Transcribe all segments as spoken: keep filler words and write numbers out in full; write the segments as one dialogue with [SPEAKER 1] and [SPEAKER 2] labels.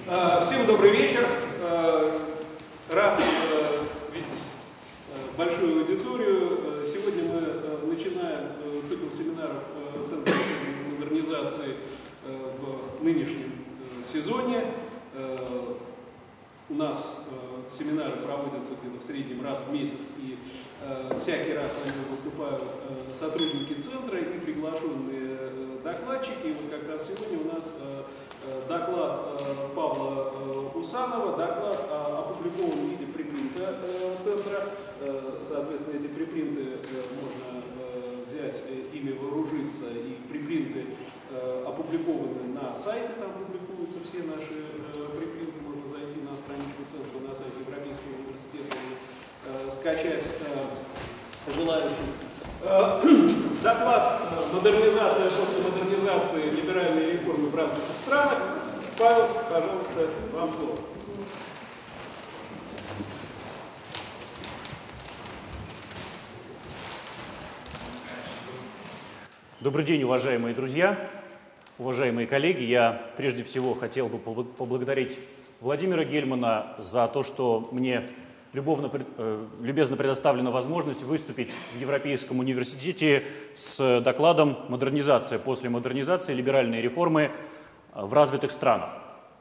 [SPEAKER 1] Всем добрый вечер. Рад видеть большую аудиторию. Сегодня мы начинаем цикл семинаров Центра модернизации в нынешнем сезоне. У нас семинары проводятся где-то в среднем раз в месяц, и всякий раз на них выступают сотрудники центра и приглашенные докладчики. И вот как раз сегодня у нас доклад Павла Усанова, доклад опубликован в виде припринта центра. Соответственно, эти припринты можно взять, ими вооружиться, и припринты опубликованы на сайте, там публикуются все наши припринты, можно зайти на страничку центра на сайте Европейского университета и скачать желающим. Доклад «Модернизация после модернизации. Либеральные реформы в развитых странах». Павел, пожалуйста, вам слово.
[SPEAKER 2] Добрый день, уважаемые друзья, уважаемые коллеги. Я прежде всего хотел бы поблагодарить Владимира Гельмана за то, что мне любовно, э, любезно предоставлена возможность выступить в Европейском университете с докладом «Модернизация после модернизации. Либеральные реформы в развитых странах».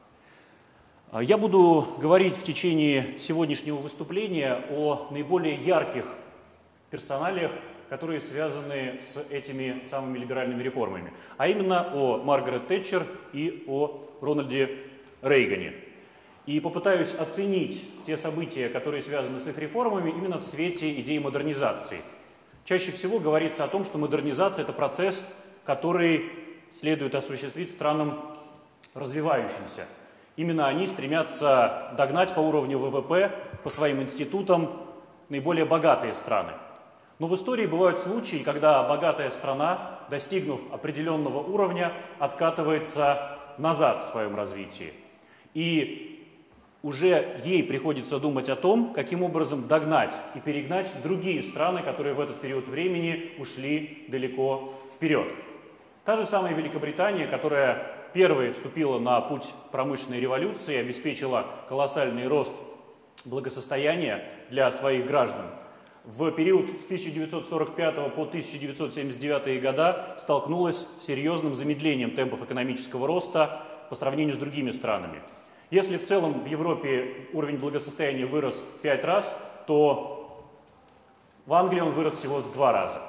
[SPEAKER 2] Я буду говорить в течение сегодняшнего выступления о наиболее ярких персоналиях, которые связаны с этими самыми либеральными реформами, а именно о Маргарет Тэтчер и о Рональде Рейгане. И попытаюсь оценить те события, которые связаны с их реформами, именно в свете идеи модернизации. Чаще всего говорится о том, что модернизация – это процесс, который следует осуществить странам развивающимся. Именно они стремятся догнать по уровню вэ вэ пэ, по своим институтам, наиболее богатые страны. Но в истории бывают случаи, когда богатая страна, достигнув определенного уровня, откатывается назад в своем развитии. И уже ей приходится думать о том, каким образом догнать и перегнать другие страны, которые в этот период времени ушли далеко вперед. Та же самая Великобритания, которая первой вступила на путь промышленной революции, обеспечила колоссальный рост благосостояния для своих граждан, в период с тысяча девятьсот сорок пятого по тысяча девятьсот семьдесят девятый года столкнулась с серьезным замедлением темпов экономического роста по сравнению с другими странами. Если в целом в Европе уровень благосостояния вырос в пять раз, то в Англии он вырос всего в два раза.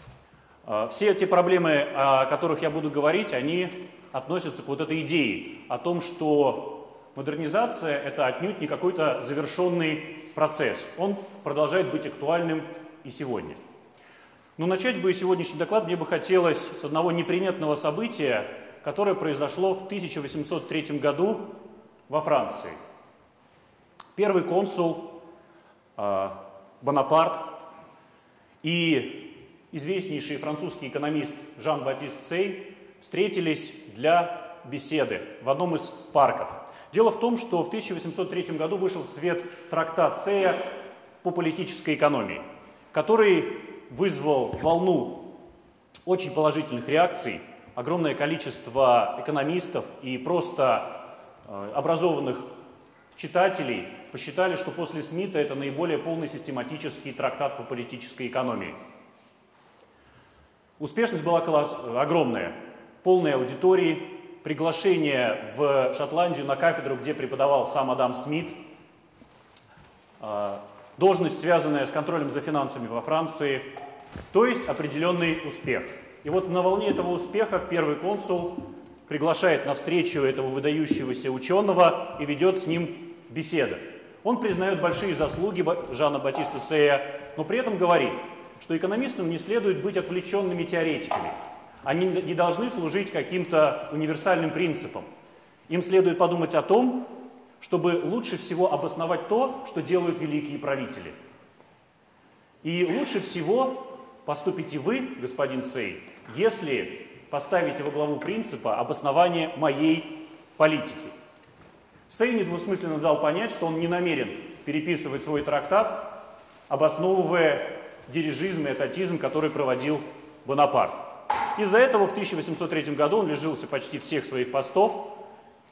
[SPEAKER 2] Все эти проблемы, о которых я буду говорить, они относятся к вот этой идее о том, что модернизация – это отнюдь не какой-то завершенный процесс. Он продолжает быть актуальным и сегодня. Но начать бы сегодняшний доклад мне бы хотелось с одного неприметного события, которое произошло в тысяча восемьсот третьем году во Франции. Первый консул э, Бонапарт и известнейший французский экономист Жан-Батист Сей встретились для беседы в одном из парков. Дело в том, что в тысяча восемьсот третьем году вышел в свет трактат Сея по политической экономии, который вызвал волну очень положительных реакций. Огромное количество экономистов и просто э, образованных читателей посчитали, что после Смита это наиболее полный систематический трактат по политической экономии. Успешность была колосс... огромная, полной аудитории, приглашение в Шотландию на кафедру, где преподавал сам Адам Смит, должность, связанная с контролем за финансами во Франции, то есть определенный успех. И вот на волне этого успеха первый консул приглашает на встречу этого выдающегося ученого и ведет с ним беседу. Он признает большие заслуги Жана-Батиста Сея, но при этом говорит, что экономистам не следует быть отвлеченными теоретиками. Они не должны служить каким-то универсальным принципам. Им следует подумать о том, чтобы лучше всего обосновать то, что делают великие правители. И лучше всего поступите вы, господин Сей, если поставите во главу принципа обоснование моей политики. Сей недвусмысленно дал понять, что он не намерен переписывать свой трактат, обосновывая дирижизм и этатизм, который проводил Бонапарт. Из-за этого в тысяча восемьсот третьем году он лишился почти всех своих постов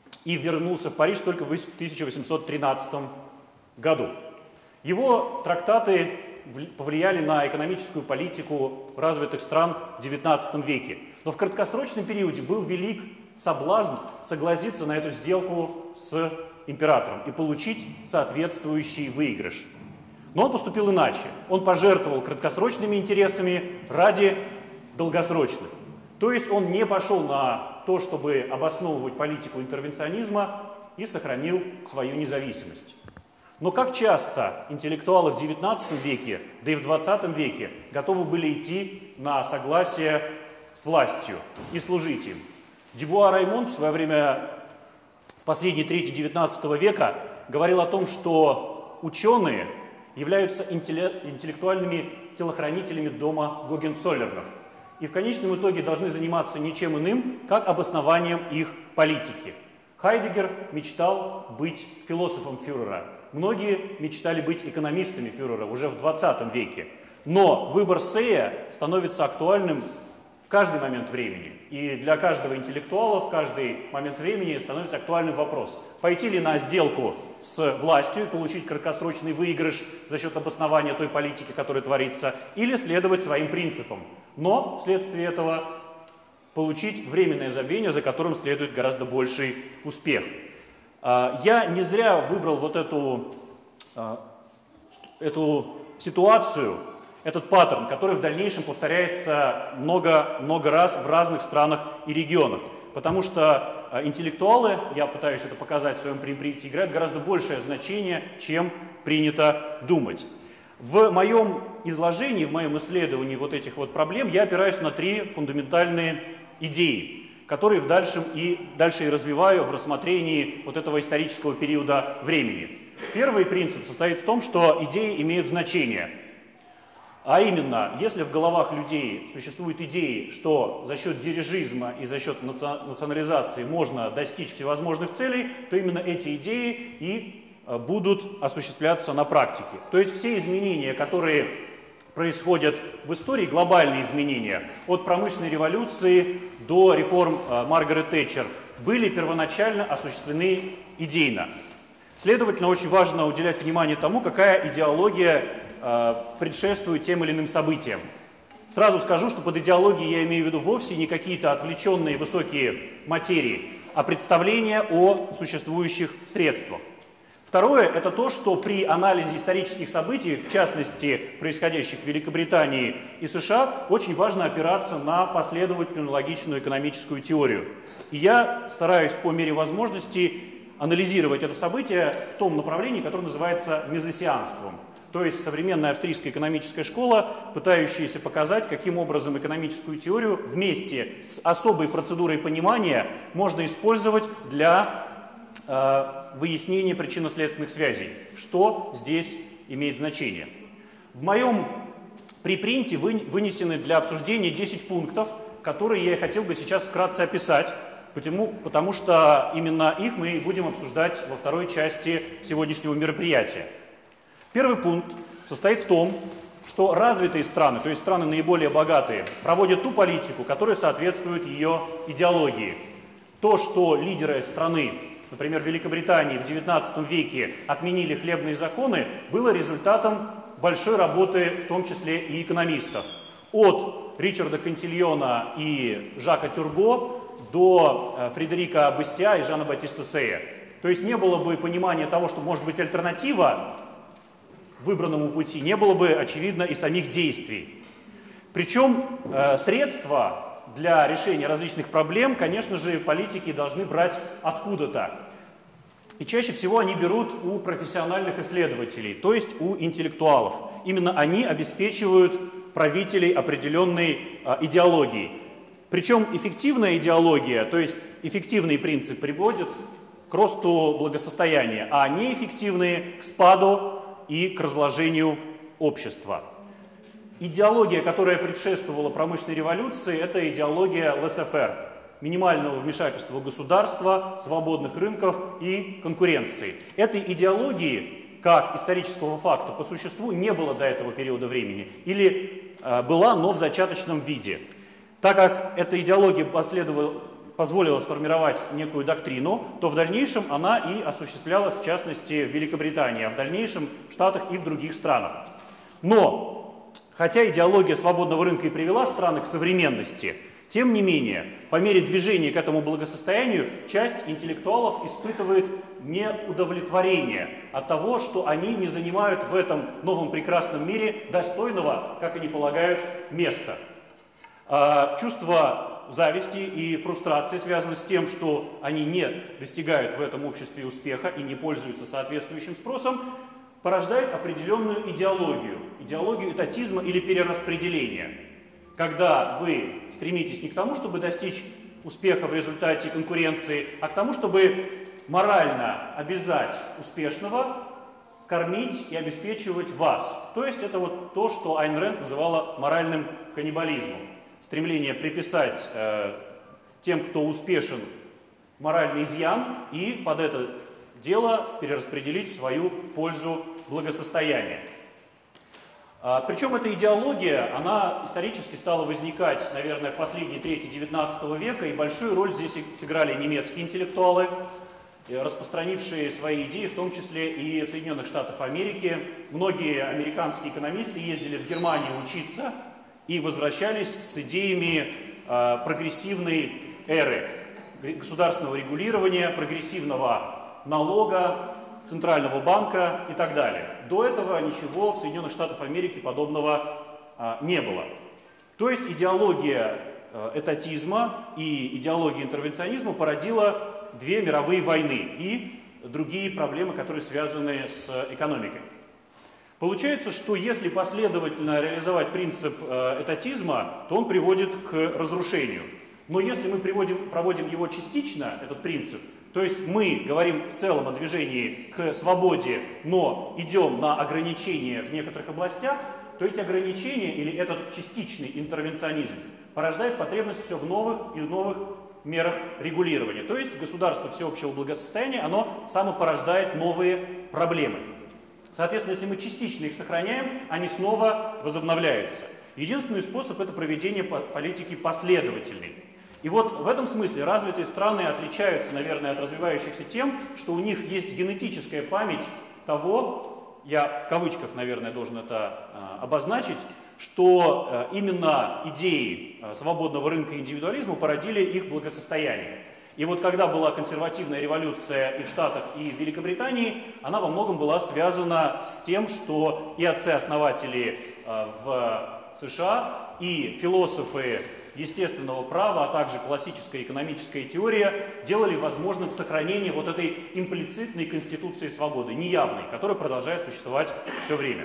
[SPEAKER 2] и вернулся в Париж только в тысяча восемьсот тринадцатом году. Его трактаты повлияли на экономическую политику развитых стран в девятнадцатом веке. Но в краткосрочном периоде был велик соблазн согласиться на эту сделку с императором и получить соответствующий выигрыш. Но он поступил иначе. Он пожертвовал краткосрочными интересами ради долгосрочных. То есть он не пошел на то, чтобы обосновывать политику интервенционизма, и сохранил свою независимость. Но как часто интеллектуалы в девятнадцатом веке, да и в двадцатом веке готовы были идти на согласие с властью и служить им? Дюбуа Раймон в свое время, в последней трети девятнадцатого века, говорил о том, что ученые являются интеллектуальными телохранителями дома Гогенцоллернов и в конечном итоге должны заниматься ничем иным, как обоснованием их политики. Хайдеггер мечтал быть философом фюрера. Многие мечтали быть экономистами фюрера уже в двадцатом веке. Но выбор Сея становится актуальным в каждый момент времени. И для каждого интеллектуала в каждый момент времени становится актуальным вопрос: пойти ли на сделку с властью и получить краткосрочный выигрыш за счет обоснования той политики, которая творится, или следовать своим принципам, но вследствие этого получить временное забвение, за которым следует гораздо больший успех. Я не зря выбрал вот эту, эту ситуацию, этот паттерн, который в дальнейшем повторяется много-много раз в разных странах и регионах. Потому что интеллектуалы, я пытаюсь это показать в своем преимпринте, играют гораздо большее значение, чем принято думать. В моем изложении, в моем исследовании вот этих вот проблем я опираюсь на три фундаментальные идеи, которые в дальшем и, дальше и развиваю в рассмотрении вот этого исторического периода времени. Первый принцип состоит в том, что идеи имеют значение. А именно, если в головах людей существуют идеи, что за счет дирижизма и за счет национализации можно достичь всевозможных целей, то именно эти идеи и будут осуществляться на практике. То есть все изменения, которые происходят в истории, глобальные изменения, от промышленной революции до реформ Маргарет Тэтчер, были первоначально осуществлены идейно. Следовательно, очень важно уделять внимание тому, какая идеология предшествует тем или иным событиям. Сразу скажу, что под идеологией я имею в виду вовсе не какие-то отвлеченные высокие материи, а представления о существующих средствах. Второе – это то, что при анализе исторических событий, в частности, происходящих в Великобритании и США, очень важно опираться на последовательную логичную экономическую теорию. И я стараюсь по мере возможности анализировать это событие в том направлении, которое называется мезосианством. То есть современная австрийская экономическая школа, пытающаяся показать, каким образом экономическую теорию вместе с особой процедурой понимания можно использовать для э, выяснения причинно-следственных связей. Что здесь имеет значение? В моем припринте вы, вынесены для обсуждения десять пунктов, которые я хотел бы сейчас вкратце описать, потому, потому что именно их мы будем обсуждать во второй части сегодняшнего мероприятия. Первый пункт состоит в том, что развитые страны, то есть страны наиболее богатые, проводят ту политику, которая соответствует ее идеологии. То, что лидеры страны, например, в Великобритании в девятнадцатом веке отменили хлебные законы, было результатом большой работы, в том числе и экономистов. От Ричарда Кантильона и Жака Тюрго до Фредерика Бастиа и Жана Батиста Сея. То есть не было бы понимания того, что может быть альтернатива выбранному пути, не было бы, очевидно, и самих действий. Причем э, средства для решения различных проблем, конечно же, политики должны брать откуда-то. И чаще всего они берут у профессиональных исследователей, то есть у интеллектуалов. Именно они обеспечивают правителей определенной э, идеологией. Причем эффективная идеология, то есть эффективный принцип, приводит к росту благосостояния, а неэффективные – к спаду и к разложению общества. Идеология, которая предшествовала промышленной революции, это идеология лессе-фэр, минимального вмешательства государства, свободных рынков и конкуренции. Этой идеологии, как исторического факта, по существу не было до этого периода времени, или э, была, но в зачаточном виде. Так как эта идеология последовала, позволила сформировать некую доктрину, то в дальнейшем она и осуществлялась, в частности, в Великобритании, а в дальнейшем в Штатах и в других странах. Но, хотя идеология свободного рынка и привела страны к современности, тем не менее, по мере движения к этому благосостоянию, часть интеллектуалов испытывает неудовлетворение от того, что они не занимают в этом новом прекрасном мире достойного, как они полагают, места. Чувство зависти и фрустрации связаны с тем, что они не достигают в этом обществе успеха и не пользуются соответствующим спросом, порождает определенную идеологию, идеологию этатизма или перераспределения. Когда вы стремитесь не к тому, чтобы достичь успеха в результате конкуренции, а к тому, чтобы морально обязать успешного кормить и обеспечивать вас. То есть это вот то, что Айн Рэнд называла моральным каннибализмом. Стремление приписать э, тем, кто успешен, моральный изъян и под это дело перераспределить в свою пользу благосостояние. А, причем эта идеология, она исторически стала возникать, наверное, в последней трети девятнадцатого века, и большую роль здесь сыграли немецкие интеллектуалы, распространившие свои идеи, в том числе и в Соединенных Штатах Америки. Многие американские экономисты ездили в Германию учиться и возвращались с идеями э, прогрессивной эры, государственного регулирования, прогрессивного налога, центрального банка и так далее. До этого ничего в Соединенных Штатах Америки подобного э, не было. То есть идеология э, этатизма и идеология интервенционизма породила две мировые войны и другие проблемы, которые связаны с экономикой. Получается, что если последовательно реализовать принцип этатизма, то он приводит к разрушению. Но если мы приводим, проводим его частично, этот принцип, то есть мы говорим в целом о движении к свободе, но идем на ограничения в некоторых областях, то эти ограничения или этот частичный интервенционизм порождает потребность все в новых и в новых мерах регулирования. То есть государство всеобщего благосостояния, оно само порождает новые проблемы. Соответственно, если мы частично их сохраняем, они снова возобновляются. Единственный способ – это проведение политики последовательной. И вот в этом смысле развитые страны отличаются, наверное, от развивающихся тем, что у них есть генетическая память того, я в кавычках, наверное, должен это а, обозначить, что а, именно идеи а, свободного рынка и индивидуализма породили их благосостояние. И вот когда была консервативная революция и в Штатах, и в Великобритании, она во многом была связана с тем, что и отцы-основатели э, в США, и философы естественного права, а также классическая экономическая теория делали возможным сохранение вот этой имплицитной конституции свободы, неявной, которая продолжает существовать все время.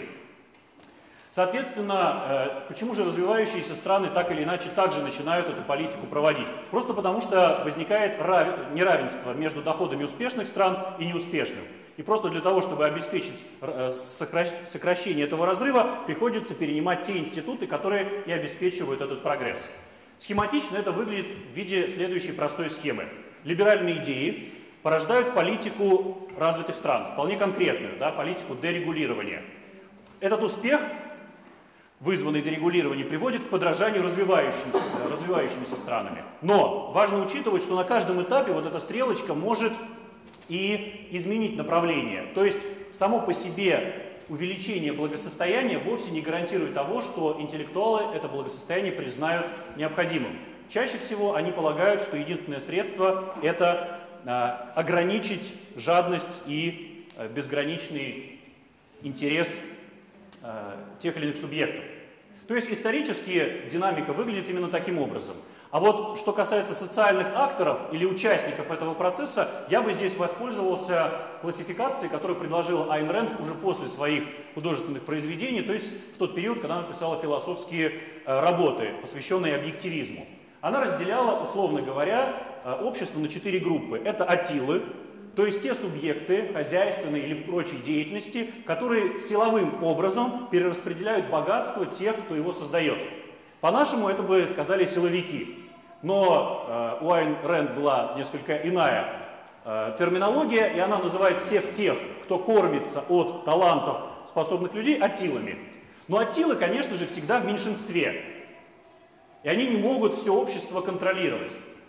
[SPEAKER 2] Соответственно, почему же развивающиеся страны так или иначе также начинают эту политику проводить? Просто потому что возникает неравенство между доходами успешных стран и неуспешных. И просто для того, чтобы обеспечить сокращение этого разрыва, приходится перенимать те институты, которые и обеспечивают этот прогресс. Схематично это выглядит в виде следующей простой схемы. Либеральные идеи порождают политику развитых стран, вполне конкретную, да, политику дерегулирования. Этот успех, вызванный дерегулированием, приводит к подражанию развивающимся, развивающимися странами. Но важно учитывать, что на каждом этапе вот эта стрелочка может и изменить направление. То есть само по себе увеличение благосостояния вовсе не гарантирует того, что интеллектуалы это благосостояние признают необходимым. Чаще всего они полагают, что единственное средство – это а, ограничить жадность и а, безграничный интерес а, тех или иных субъектов. То есть исторически динамика выглядит именно таким образом. А вот что касается социальных акторов или участников этого процесса, я бы здесь воспользовался классификацией, которую предложила Айн Рэнд уже после своих художественных произведений, то есть в тот период, когда она писала философские работы, посвященные объективизму. Она разделяла, условно говоря, общество на четыре группы. Это атилы, то есть те субъекты хозяйственной или прочей деятельности, которые силовым образом перераспределяют богатство тех, кто его создает. По-нашему это бы сказали силовики. Но э, у Айн Рэнд была несколько иная э, терминология, и она называет всех тех, кто кормится от талантов способных людей, атилами. Но атилы, конечно же, всегда в меньшинстве. И они не могут все общество контролировать.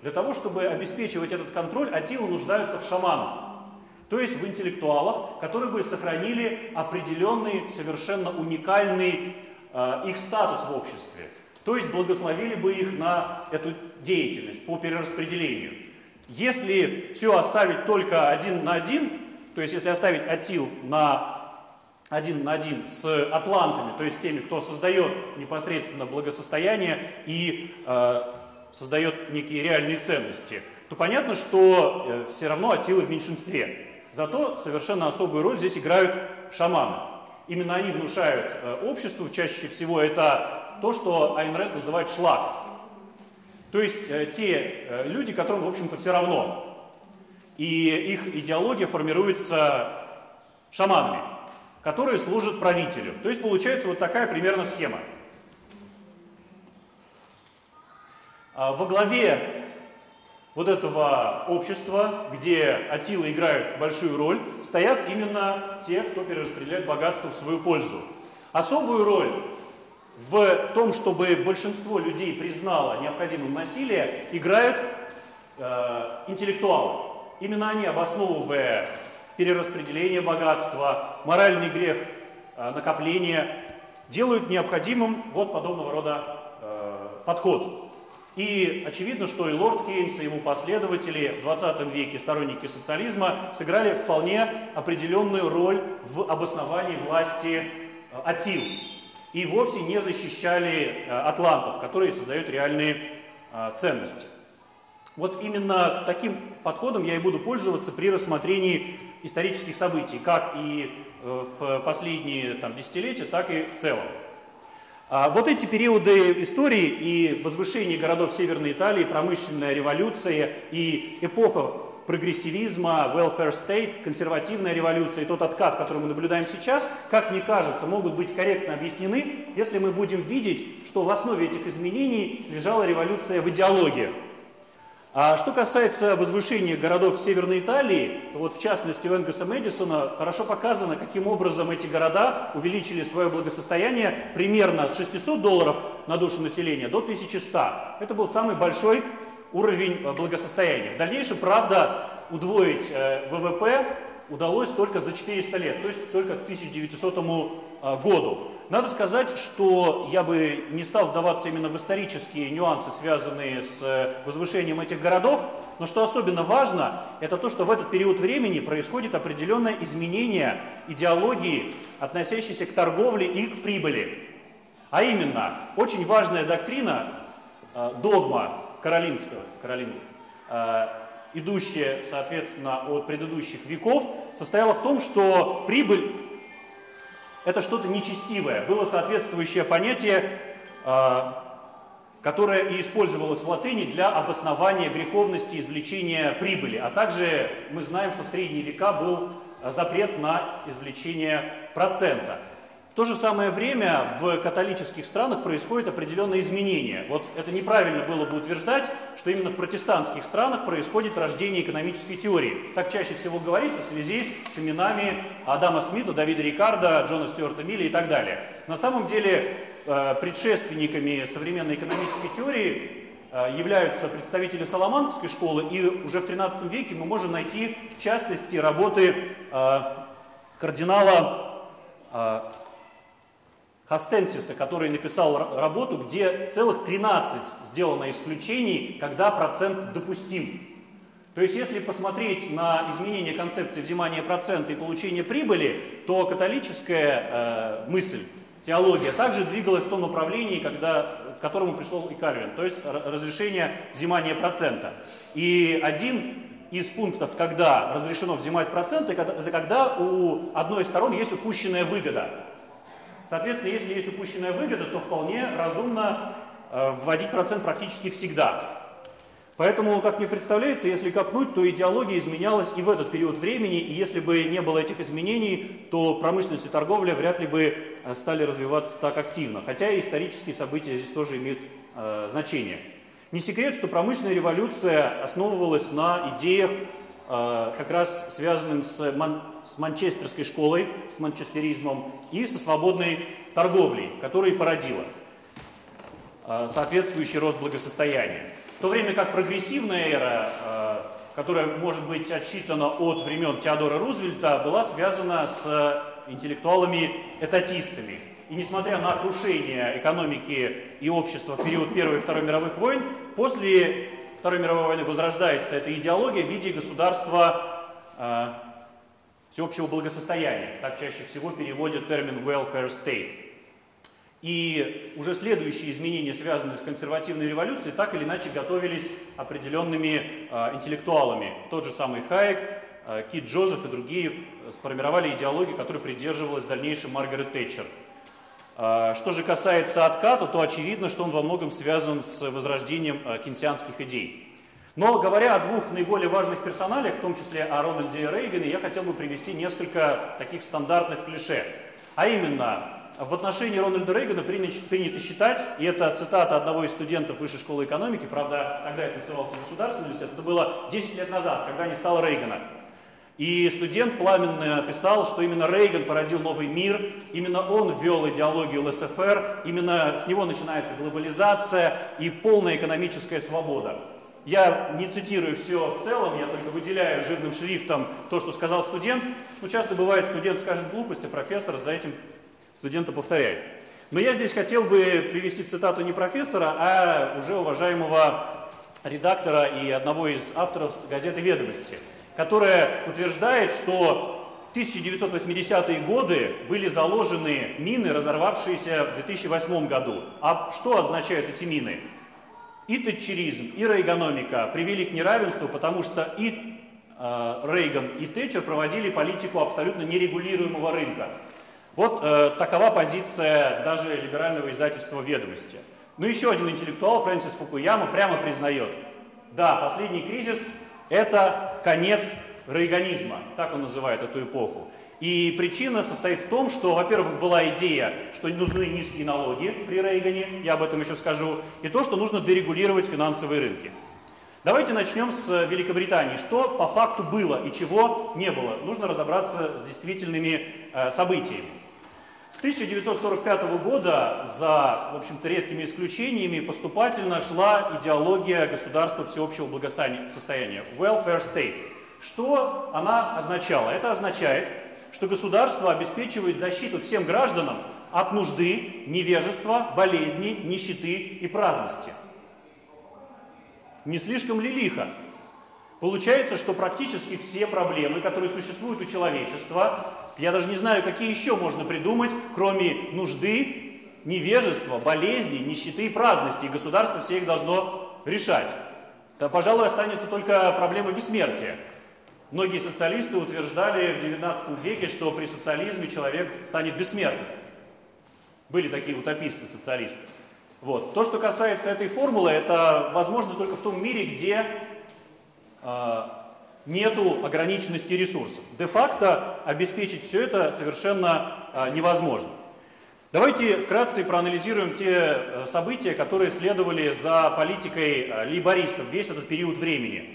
[SPEAKER 2] Для того, чтобы обеспечивать этот контроль, атилы нуждаются в шаманах, то есть в интеллектуалах, которые бы сохранили определенный, совершенно уникальный э, их статус в обществе. То есть благословили бы их на эту деятельность по перераспределению. Если все оставить только один на один, то есть если оставить атил на один на один с атлантами, то есть теми, кто создает непосредственно благосостояние и э, создает некие реальные ценности, то понятно, что э, все равно атилы в меньшинстве. Зато совершенно особую роль здесь играют шаманы. Именно они внушают э, обществу, чаще всего это то, что Айн Рэнд называет шлак. То есть э, те э, люди, которым, в общем-то, все равно. И их идеология формируется шаманами, которые служат правителю. То есть получается вот такая примерно схема. Во главе вот этого общества, где атилы играют большую роль, стоят именно те, кто перераспределяет богатство в свою пользу. Особую роль в том, чтобы большинство людей признало необходимым насилие, играют э, интеллектуалы. Именно они, обосновывая перераспределение богатства, моральный грех, э, накопление, делают необходимым вот подобного рода э, подход. И очевидно, что и лорд Кейнс, и его последователи в двадцатом веке, сторонники социализма, сыграли вполне определенную роль в обосновании власти э, атил. И вовсе не защищали э, атлантов, которые создают реальные э, ценности. Вот именно таким подходом я и буду пользоваться при рассмотрении исторических событий, как и э, в последние там, десятилетия, так и в целом. А вот эти периоды истории и возвышение городов Северной Италии, промышленная революция и эпоха прогрессивизма, welfare state, консервативная революция и тот откат, который мы наблюдаем сейчас, как мне кажется, могут быть корректно объяснены, если мы будем видеть, что в основе этих изменений лежала революция в идеологиях. А что касается возвышения городов Северной Италии, то вот в частности у Энгаса Мэдисона хорошо показано, каким образом эти города увеличили свое благосостояние примерно с шестисот долларов на душу населения до тысячи ста. Это был самый большой уровень благосостояния. В дальнейшем, правда, удвоить вэ вэ пэ удалось только за четыреста лет, то есть только к тысяча девятисотому году. Надо сказать, что я бы не стал вдаваться именно в исторические нюансы, связанные с возвышением этих городов, но что особенно важно, это то, что в этот период времени происходит определенное изменение идеологии, относящейся к торговле и к прибыли. А именно, очень важная доктрина, догма каролинского, каролин, идущая, соответственно, от предыдущих веков, состояла в том, что прибыль — это что-то нечестивое. Было соответствующее понятие, которое и использовалось в латыни для обоснования греховности извлечения прибыли. А также мы знаем, что в средние века был запрет на извлечение процента. В то же самое время в католических странах происходят определенные изменения. Вот это неправильно было бы утверждать, что именно в протестантских странах происходит рождение экономической теории. Так чаще всего говорится в связи с именами Адама Смита, Давида Рикардо, Джона Стюарта Милля и так далее. На самом деле предшественниками современной экономической теории являются представители Саламанкской школы, и уже в тринадцатом веке мы можем найти, в частности, работы кардинала Хастенсиса, который написал работу, где целых тринадцать сделано исключений, когда процент допустим. То есть, если посмотреть на изменение концепции взимания процента и получения прибыли, то католическая э, мысль, теология также двигалась в том направлении, когда, к которому пришел и Кальвин, то есть разрешение взимания процента. И один из пунктов, когда разрешено взимать проценты, это когда у одной из сторон есть упущенная выгода. Соответственно, если есть упущенная выгода, то вполне разумно э, вводить процент практически всегда. Поэтому, как мне представляется, если копнуть, то идеология изменялась и в этот период времени, и если бы не было этих изменений, то промышленность и торговля вряд ли бы стали развиваться так активно. Хотя и исторические события здесь тоже имеют э, значение. Не секрет, что промышленная революция основывалась на идеях, э, как раз связанных с, ман с манчестерской школой, с манчестеризмом и со свободной торговлей, которая и породила э, соответствующий рост благосостояния. В то время как прогрессивная эра, которая может быть отсчитана от времен Теодора Рузвельта, была связана с интеллектуалами-этатистами. И несмотря на крушение экономики и общества в период Первой и Второй мировых войн, после Второй мировой войны возрождается эта идеология в виде государства э, всеобщего благосостояния. Так чаще всего переводят термин welfare state. И уже следующие изменения, связанные с консервативной революцией, так или иначе готовились определенными э, интеллектуалами. Тот же самый Хайек, э, Кит Джозеф и другие сформировали идеологию, которой придерживалась в дальнейшем Маргарет Тэтчер. Э, что же касается отката, то очевидно, что он во многом связан с возрождением э, кейнсианских идей. Но говоря о двух наиболее важных персоналиях, в том числе о Рональде Рейгане, я хотел бы привести несколько таких стандартных клише. А именно, в отношении Рональда Рейгана принято считать, и это цитата одного из студентов Высшей школы экономики, правда, тогда это назывался Государственный университет, это было десять лет назад, когда не стало Рейгана. И студент пламенно писал, что именно Рейган породил новый мир, именно он ввел идеологию ЛСФР, именно с него начинается глобализация и полная экономическая свобода. Я не цитирую все в целом, я только выделяю жирным шрифтом то, что сказал студент. Ну, часто бывает, студент скажет глупость, а профессор за этим студента повторяет. Но я здесь хотел бы привести цитату не профессора, а уже уважаемого редактора и одного из авторов газеты «Ведомости», которая утверждает, что в тысяча девятьсот восьмидесятые годы были заложены мины, разорвавшиеся в две тысячи восьмом году. А что означают эти мины? И тэтчеризм, и рейганомика привели к неравенству, потому что и э, Рейган, и Тэтчер проводили политику абсолютно нерегулируемого рынка. Вот э, такова позиция даже либерального издательства «Ведомости». Ну, еще один интеллектуал, Фрэнсис Фукуяма, прямо признает, да, последний кризис – это конец рейганизма, так он называет эту эпоху. И причина состоит в том, что, во-первых, была идея, что нужны низкие налоги при Рейгане, я об этом еще скажу, и то, что нужно дерегулировать финансовые рынки. Давайте начнем с Великобритании. Что по факту было и чего не было? Нужно разобраться с действительными э, событиями. С тысяча девятьсот сорок пятого года, за, в общем-то, редкими исключениями, поступательно шла идеология государства всеобщего благосостояния, welfare state. Что она означала? Это означает, что государство обеспечивает защиту всем гражданам от нужды, невежества, болезней, нищеты и праздности. Не слишком ли лихо? Получается, что практически все проблемы, которые существуют у человечества, я даже не знаю, какие еще можно придумать, кроме нужды, невежества, болезней, нищеты и праздности, и государство все их должно решать. Да, пожалуй, останется только проблема бессмертия. Многие социалисты утверждали в девятнадцатом веке, что при социализме человек станет бессмертным. Были такие утописты-социалисты. Вот. То, что касается этой формулы, это возможно только в том мире, где э, нету ограниченности ресурсов. Де-факто обеспечить все это совершенно э, невозможно. Давайте вкратце проанализируем те э, события, которые следовали за политикой э, лейбористов весь этот период времени.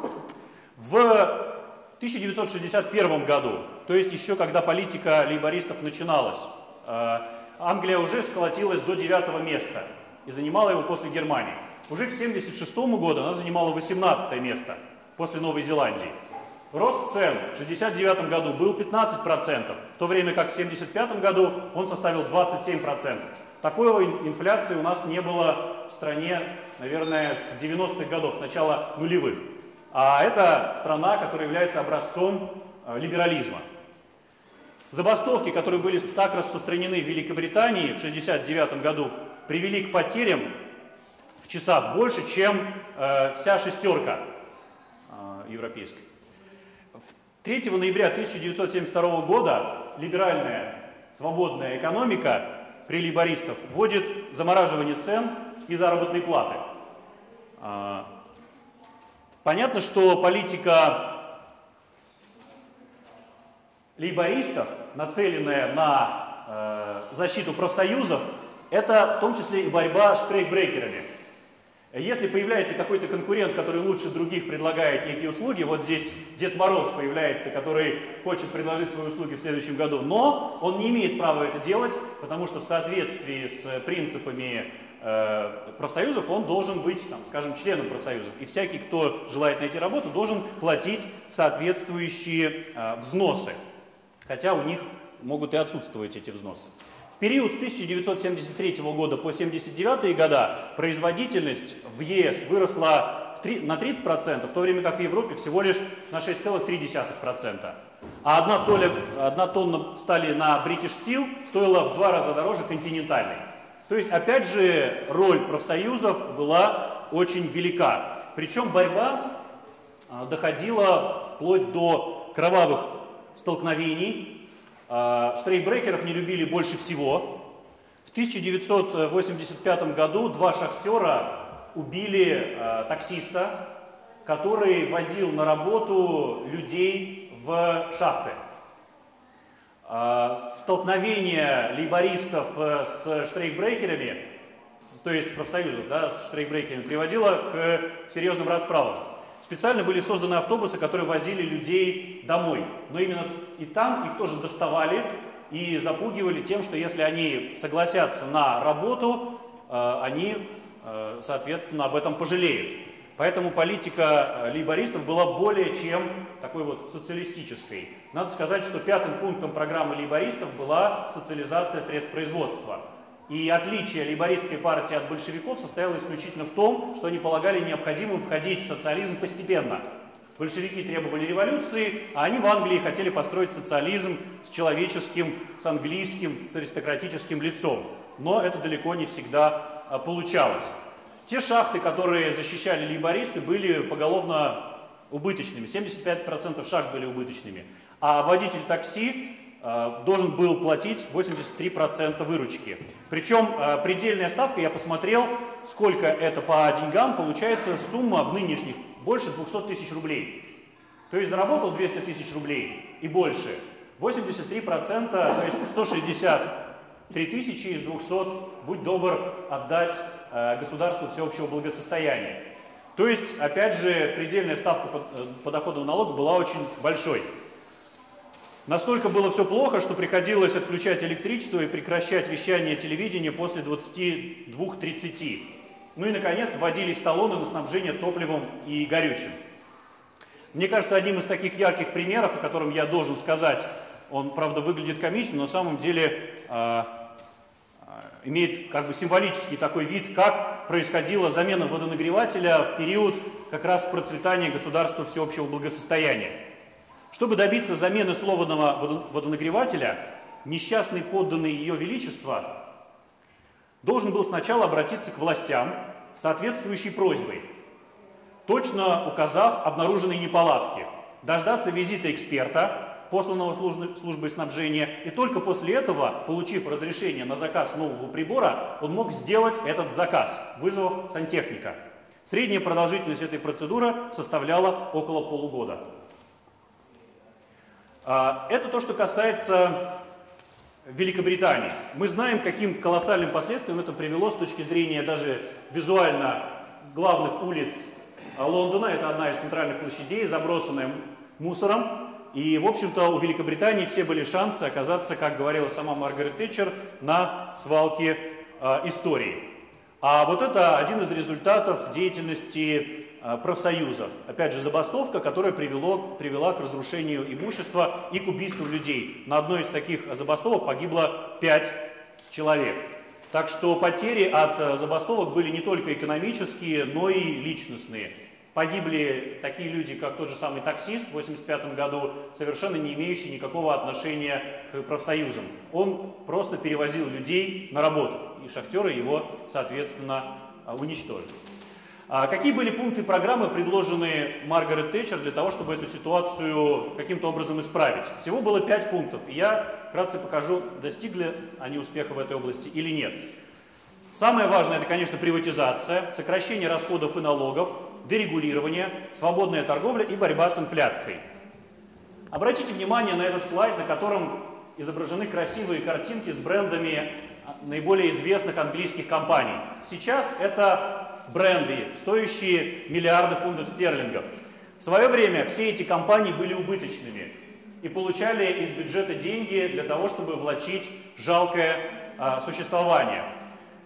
[SPEAKER 2] В тысяча девятьсот шестьдесят первом году, то есть еще когда политика лейбористов начиналась, Англия уже сколотилась до девятого места и занимала его после Германии. Уже к семьдесят шестому году она занимала восемнадцатое место после Новой Зеландии. Рост цен в шестьдесят девятом году был пятнадцать процентов, в то время как в семьдесят пятом году он составил двадцать семь процентов. Такой инфляции у нас не было в стране, наверное, с девяностых годов, с начала нулевых. А это страна, которая является образцом либерализма. Забастовки, которые были так распространены в Великобритании в шестьдесят девятом году, привели к потерям в часах больше, чем э, вся шестерка э, европейская. третьего ноября тысяча девятьсот семьдесят второго года либеральная свободная экономика при лейбористах вводит замораживание цен и заработной платы. Э, понятно, что политика лейбористов, нацеленная на э, защиту профсоюзов, это в том числе и борьба с штрейкбрекерами. Если появляется какой-то конкурент, который лучше других предлагает некие услуги, вот здесь Дед Мороз появляется, который хочет предложить свои услуги в следующем году, но он не имеет права это делать, потому что в соответствии с принципами профсоюзов, он должен быть, там, скажем, членом профсоюзов. И всякий, кто желает найти работу, должен платить соответствующие взносы. Хотя у них могут и отсутствовать эти взносы. В период с тысяча девятьсот семьдесят третьего года по семьдесят девятый года производительность в ЕС выросла на тридцать процентов, в то время как в Европе всего лишь на шесть целых три десятых процента. А одна, толя, одна тонна стали на British Steel стоила в два раза дороже континентальной. То есть, опять же, роль профсоюзов была очень велика. Причем борьба доходила вплоть до кровавых столкновений. Штрейкбрехеров не любили больше всего. В тысяча девятьсот восемьдесят пятом году два шахтера убили э, таксиста, который возил на работу людей в шахты. Э, столкновение лейбористов э, с штрейкбрекерами, то есть профсоюзов, да, с штрейкбрекерами, приводило к серьезным расправам. Специально были созданы автобусы, которые возили людей домой. Но именно и там их тоже доставали и запугивали тем, что если они согласятся на работу, э, они, э, соответственно, об этом пожалеют. Поэтому политика лейбористов была более чем такой вот социалистической. Надо сказать, что пятым пунктом программы лейбористов была социализация средств производства. И отличие лейбористской партии от большевиков состояло исключительно в том, что они полагали необходимым входить в социализм постепенно. Большевики требовали революции, а они в Англии хотели построить социализм с человеческим, с английским, с аристократическим лицом. Но это далеко не всегда получалось. Те шахты, которые защищали лейбористы, были поголовно убыточными. семьдесят пять процентов шахт были убыточными. А водитель такси должен был платить восемьдесят три процента выручки. Причем предельная ставка, я посмотрел, сколько это по деньгам, получается сумма в нынешних больше двухсот тысяч рублей. То есть заработал двести тысяч рублей и больше. восемьдесят три процента, то есть сто шестьдесят три тысячи из двухсот, будь добр, отдать государству всеобщего благосостояния. То есть, опять же, предельная ставка по, по доходному налогу была очень большой. Настолько было все плохо, что приходилось отключать электричество и прекращать вещание телевидения после двадцати двух тридцати. Ну и, наконец, вводились талоны на снабжение топливом и горючим. Мне кажется, одним из таких ярких примеров, о котором я должен сказать, он, правда, выглядит комично, но на самом деле э, э, имеет как бы символический такой вид, как происходила замена водонагревателя в период как раз процветания государства всеобщего благосостояния. Чтобы добиться замены сломанного водонагревателя, несчастный подданный Ее Величества должен был сначала обратиться к властям с соответствующей просьбой, точно указав обнаруженные неполадки, дождаться визита эксперта, посланного службой снабжения, и только после этого, получив разрешение на заказ нового прибора, он мог сделать этот заказ, вызвав сантехника. Средняя продолжительность этой процедуры составляла около полугода. Это то, что касается Великобритании. Мы знаем, каким колоссальным последствиям это привело с точки зрения даже визуально главных улиц Лондона. Это одна из центральных площадей, забросанная мусором. И, в общем-то, у Великобритании все были шансы оказаться, как говорила сама Маргарет Тэтчер, на свалке э, истории. А вот это один из результатов деятельности э, профсоюзов. Опять же, забастовка, которая привело, привела к разрушению имущества и к убийству людей. На одной из таких забастовок погибло пять человек. Так что потери от забастовок были не только экономические, но и личностные. Погибли такие люди, как тот же самый таксист в восемьдесят пятом году, совершенно не имеющий никакого отношения к профсоюзам. Он просто перевозил людей на работу, и шахтеры его, соответственно, уничтожили. А какие были пункты программы, предложенные Маргарет Тэтчер для того, чтобы эту ситуацию каким-то образом исправить? Всего было пять пунктов, и я вкратце покажу, достигли они успеха в этой области или нет. Самое важное – это, конечно, приватизация, сокращение расходов и налогов, дерегулирование, свободная торговля и борьба с инфляцией. Обратите внимание на этот слайд, на котором изображены красивые картинки с брендами наиболее известных английских компаний. Сейчас это бренды, стоящие миллиарды фунтов стерлингов. В свое время все эти компании были убыточными и получали из бюджета деньги для того, чтобы влачить жалкое а, существование.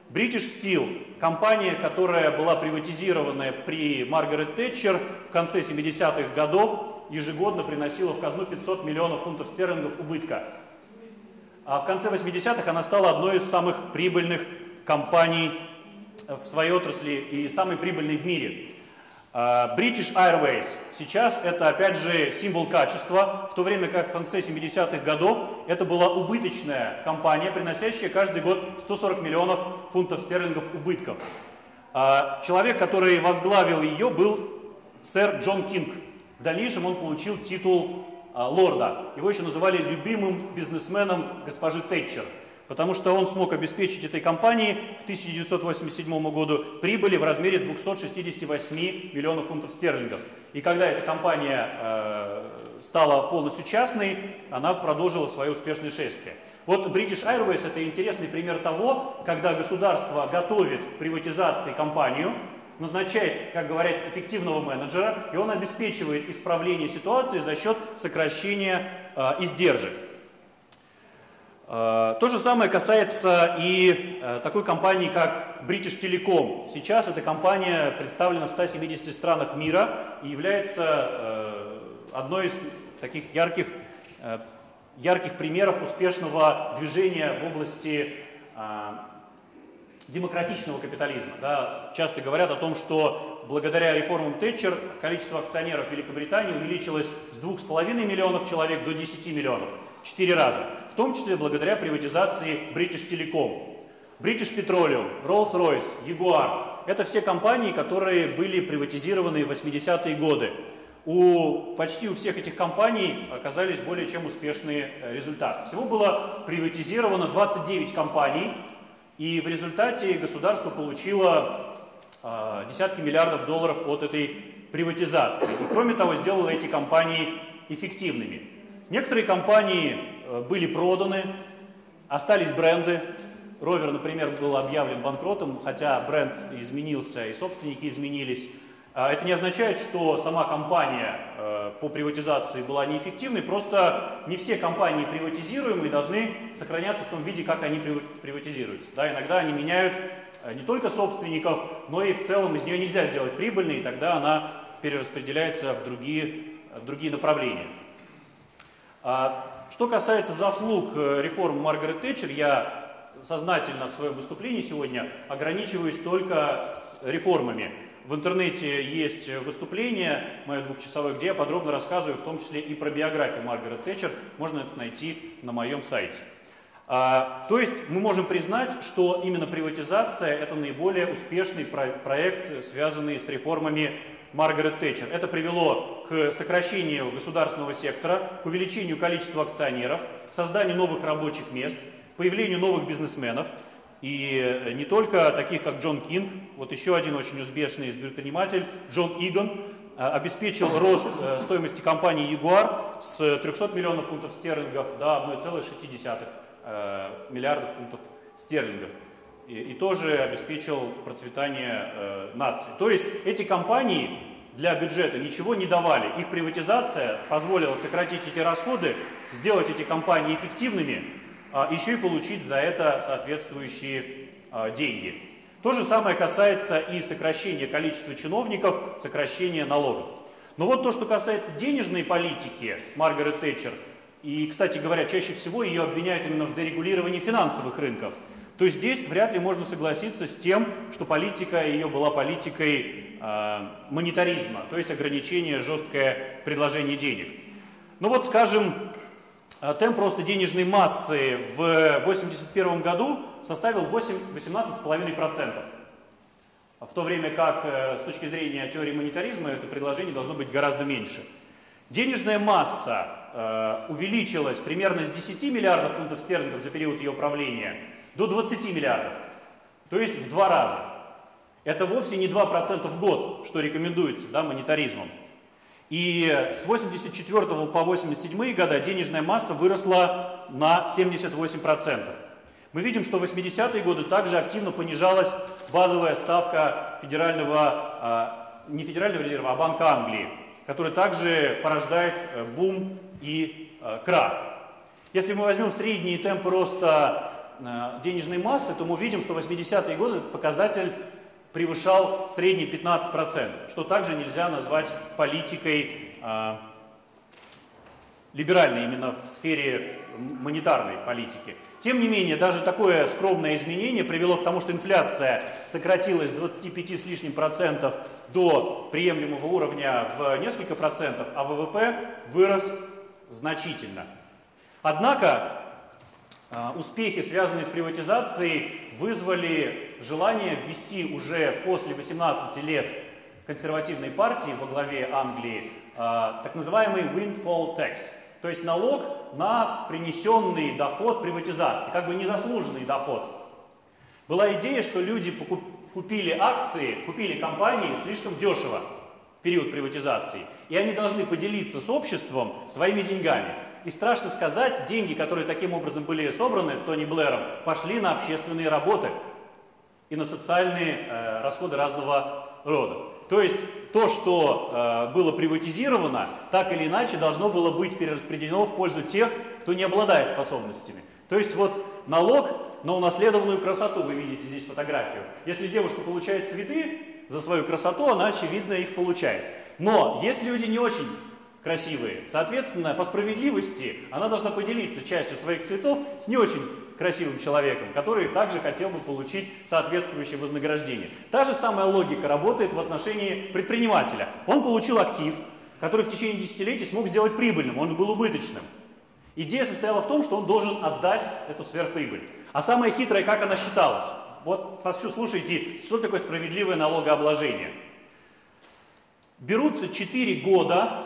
[SPEAKER 2] British Steel, компания, которая была приватизирована при Маргарет Тэтчер в конце семидесятых годов, ежегодно приносила в казну пятьсот миллионов фунтов стерлингов убытка. А в конце восьмидесятых она стала одной из самых прибыльных компаний в своей отрасли и самой прибыльной в мире. British Airways сейчас это опять же символ качества, в то время как в конце семидесятых годов это была убыточная компания, приносящая каждый год сто сорок миллионов фунтов стерлингов убытков. Человек, который возглавил ее, был сэр Джон Кинг. В дальнейшем он получил титул лорда. Его еще называли любимым бизнесменом госпожи Тэтчер, потому что он смог обеспечить этой компании к тысяча девятьсот восемьдесят седьмому году прибыли в размере двухсот шестидесяти восьми миллионов фунтов стерлингов. И когда эта компания э, стала полностью частной, она продолжила свое успешное шествие. Вот British Airways — это интересный пример того, когда государство готовит к приватизации компанию, назначает, как говорят, эффективного менеджера, и он обеспечивает исправление ситуации за счет сокращения э, издержек. То же самое касается и э, такой компании, как British Telecom. Сейчас эта компания представлена в ста семидесяти странах мира и является э, одной из таких ярких, э, ярких примеров успешного движения в области э, демократичного капитализма. Да, часто говорят о том, что благодаря реформам Тэтчер количество акционеров в Великобритании увеличилось с двух с половиной миллионов человек до десяти миллионов. Четыре раза. В том числе благодаря приватизации British Telecom. British Petroleum, Rolls-Royce, Jaguar — это все компании, которые были приватизированы в восьмидесятые годы. У, почти у всех этих компаний оказались более чем успешные результаты. Всего было приватизировано двадцать девять компаний, и в результате государство получило э, десятки миллиардов долларов от этой приватизации. И кроме того, сделало эти компании эффективными. Некоторые компании э, были проданы, остались бренды. Ровер, например, был объявлен банкротом, хотя бренд изменился и собственники изменились. Это не означает, что сама компания э, по приватизации была неэффективной, просто не все компании приватизируемые должны сохраняться в том виде, как они приватизируются. Да, иногда они меняют не только собственников, но и в целом из нее нельзя сделать прибыльной, и тогда она перераспределяется в другие, в другие направления. Что касается заслуг реформ Маргарет Тэтчер, я сознательно в своем выступлении сегодня ограничиваюсь только с реформами. В интернете есть выступление мое двухчасовое, где я подробно рассказываю, в том числе и про биографию Маргарет Тэтчер. Можно это найти на моем сайте. А, то есть мы можем признать, что именно приватизация – это наиболее успешный про проект, связанный с реформами Маргарет Тэтчер. Это привело к сокращению государственного сектора, к увеличению количества акционеров, созданию новых рабочих мест, появлению новых бизнесменов. И не только таких, как Джон Кинг, вот еще один очень успешный предприниматель, Джон Иган, обеспечил рост стоимости компании Jaguar с трёхсот миллионов фунтов стерлингов до одной целой шести десятых миллиардов фунтов стерлингов. И, и тоже обеспечил процветание э, нации. То есть эти компании для бюджета ничего не давали. Их приватизация позволила сократить эти расходы, сделать эти компании эффективными, еще и получить за это соответствующие а, деньги. То же самое касается и сокращения количества чиновников, сокращения налогов. Но вот то, что касается денежной политики Маргарет Тэтчер, и, кстати говоря, чаще всего ее обвиняют именно в дерегулировании финансовых рынков, то здесь вряд ли можно согласиться с тем, что политика ее была политикой э, монетаризма, то есть ограничения, жесткое предложение денег. Ну вот, скажем, темп роста денежной массы в восемьдесят первом году составил восемнадцать целых пять десятых процента. В то время как с точки зрения теории монетаризма это предложение должно быть гораздо меньше. Денежная масса э, увеличилась примерно с десяти миллиардов фунтов стерлингов за период ее правления до двадцати миллиардов, то есть в два раза. Это вовсе не два процента в год, что рекомендуется, да, монетаризмом. И с восемьдесят четвёртого по восемьдесят седьмые годы денежная масса выросла на семьдесят восемь процентов. Мы видим, что в восьмидесятые годы также активно понижалась базовая ставка федерального, не федерального резерва, а Банка Англии, который также порождает бум и крах. Если мы возьмем средние темпы роста денежной массы, то мы видим, что в восьмидесятые годы этот показатель превышал средний пятнадцать процентов, что также нельзя назвать политикой э, либеральной именно в сфере монетарной политики. Тем не менее, даже такое скромное изменение привело к тому, что инфляция сократилась с двадцати пяти с лишним процентов до приемлемого уровня в несколько процентов, а ВВП вырос значительно. Однако успехи, связанные с приватизацией, вызвали желание ввести уже после восемнадцати лет консервативной партии во главе Англии так называемый windfall tax, то есть налог на принесенный доход приватизации, как бы незаслуженный доход. Была идея, что люди купили акции, купили компании слишком дешево в период приватизации, и они должны поделиться с обществом своими деньгами. И страшно сказать, деньги, которые таким образом были собраны Тони Блэром, пошли на общественные работы и на социальные э, расходы разного рода. То есть то, что э, было приватизировано, так или иначе должно было быть перераспределено в пользу тех, кто не обладает способностями. То есть вот налог на унаследованную красоту, вы видите здесь фотографию. Если девушка получает цветы за свою красоту, она, очевидно, их получает. Но есть люди не очень красивые, соответственно, по справедливости она должна поделиться частью своих цветов с не очень красивым человеком, который также хотел бы получить соответствующее вознаграждение. Та же самая логика работает в отношении предпринимателя. Он получил актив, который в течение десятилетий смог сделать прибыльным, он был убыточным. Идея состояла в том, что он должен отдать эту сверхприбыль. А самая хитрая, как она считалась? Вот послушайте, что такое справедливое налогообложение. Берутся четыре года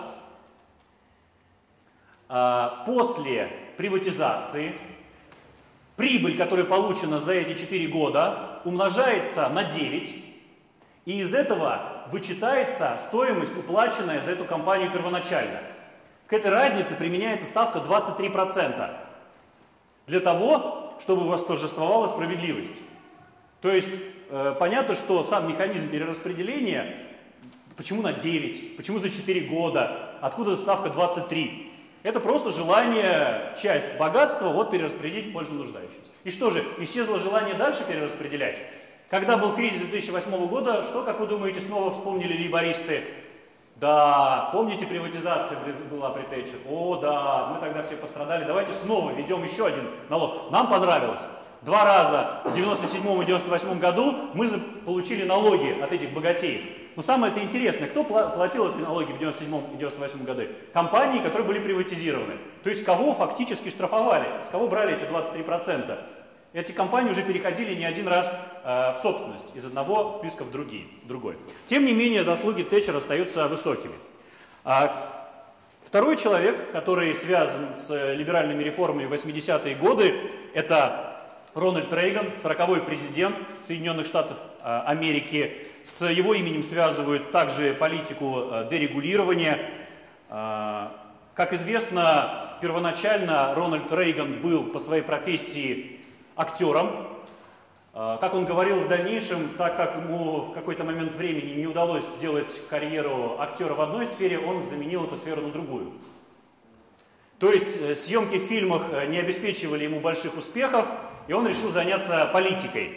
[SPEAKER 2] после приватизации, прибыль, которая получена за эти четыре года, умножается на девять, и из этого вычитается стоимость, уплаченная за эту компанию первоначально. К этой разнице применяется ставка двадцать три процента для того, чтобы восторжествовала справедливость. То есть э, понятно, что сам механизм перераспределения, почему на девять, почему за четыре года, откуда ставка двадцать три? Это просто желание часть богатства вот перераспределить в пользу нуждающихся. И что же, исчезло желание дальше перераспределять? Когда был кризис две тысячи восьмого года, что, как вы думаете, снова вспомнили лейбористы? Да, помните, приватизация была при Тэтчер? О, да, мы тогда все пострадали, давайте снова введем еще один налог. Нам понравилось. Два раза в девяносто седьмом и девяносто восьмом году мы получили налоги от этих богатеев. Но самое это интересное, кто платил эти налоги в девяносто седьмом и девяносто восьмом году? Компании, которые были приватизированы. То есть кого фактически штрафовали, с кого брали эти двадцать три процента? Эти компании уже переходили не один раз э, в собственность из одного списка в другие, другой. Тем не менее, заслуги Тэтчер остаются высокими. А второй человек, который связан с либеральными реформами в восьмидесятые годы, это Рональд Рейган, сороковой президент Соединенных Штатов э, Америки. С его именем связывают также политику э, дерегулирования. Э, как известно, первоначально Рональд Рейган был по своей профессии актером. Как он говорил в дальнейшем, так как ему в какой-то момент времени не удалось сделать карьеру актера в одной сфере, он заменил эту сферу на другую. То есть съемки в фильмах не обеспечивали ему больших успехов, и он решил заняться политикой.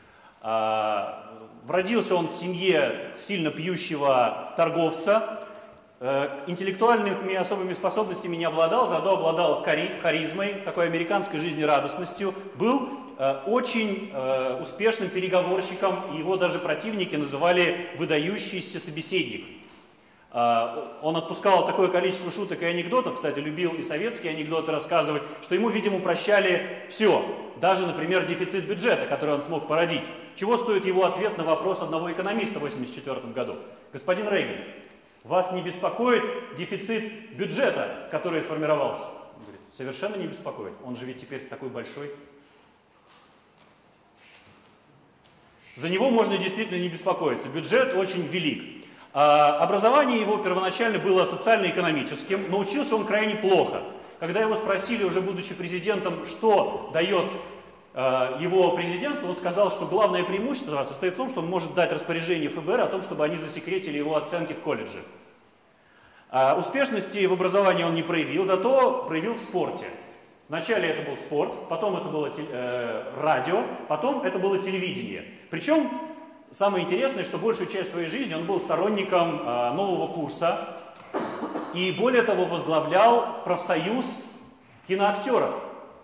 [SPEAKER 2] Родился он в семье сильно пьющего торговца, интеллектуальными особыми способностями не обладал, зато обладал харизмой, такой американской жизнерадостностью, был э, очень э, успешным переговорщиком, и его даже противники называли выдающийся собеседник. Э, он отпускал такое количество шуток и анекдотов, кстати, любил и советские анекдоты рассказывать, что ему, видимо, прощали все, даже, например, дефицит бюджета, который он смог породить. Чего стоит его ответ на вопрос одного экономиста в восемьдесят четвёртом году? Господин Рейган, вас не беспокоит дефицит бюджета, который сформировался? Он говорит, совершенно не беспокоит. Он же ведь теперь такой большой. За него можно действительно не беспокоиться. Бюджет очень велик. А образование его первоначально было социально-экономическим, но учился он крайне плохо. Когда его спросили, уже будучи президентом, что дает его президентству, он сказал, что главное преимущество состоит в том, что он может дать распоряжение эф бэ эр о том, чтобы они засекретили его оценки в колледже. А успешности в образовании он не проявил, зато проявил в спорте. Вначале это был спорт, потом это было э, радио, потом это было телевидение. Причем самое интересное, что большую часть своей жизни он был сторонником э, нового курса и более того возглавлял профсоюз киноактеров.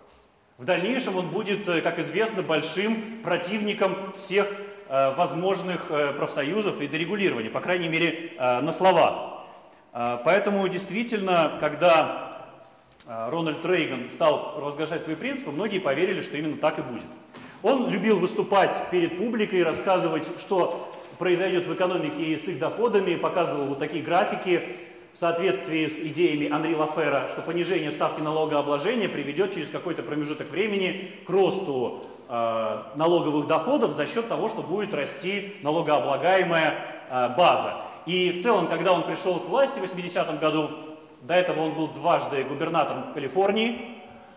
[SPEAKER 2] В дальнейшем он будет, как известно, большим противником всех э, возможных э, профсоюзов и дерегулирования, по крайней мере, э, на словах. Э, поэтому действительно, когда э, Рональд Рейган стал провозглашать свои принципы, многие поверили, что именно так и будет. Он любил выступать перед публикой, рассказывать, что произойдет в экономике и с их доходами, показывал вот такие графики, в соответствии с идеями Анри Лафера, что понижение ставки налогообложения приведет через какой-то промежуток времени к росту э, налоговых доходов за счет того, что будет расти налогооблагаемая э, база. И в целом, когда он пришел к власти в восьмидесятом году, до этого он был дважды губернатором Калифорнии,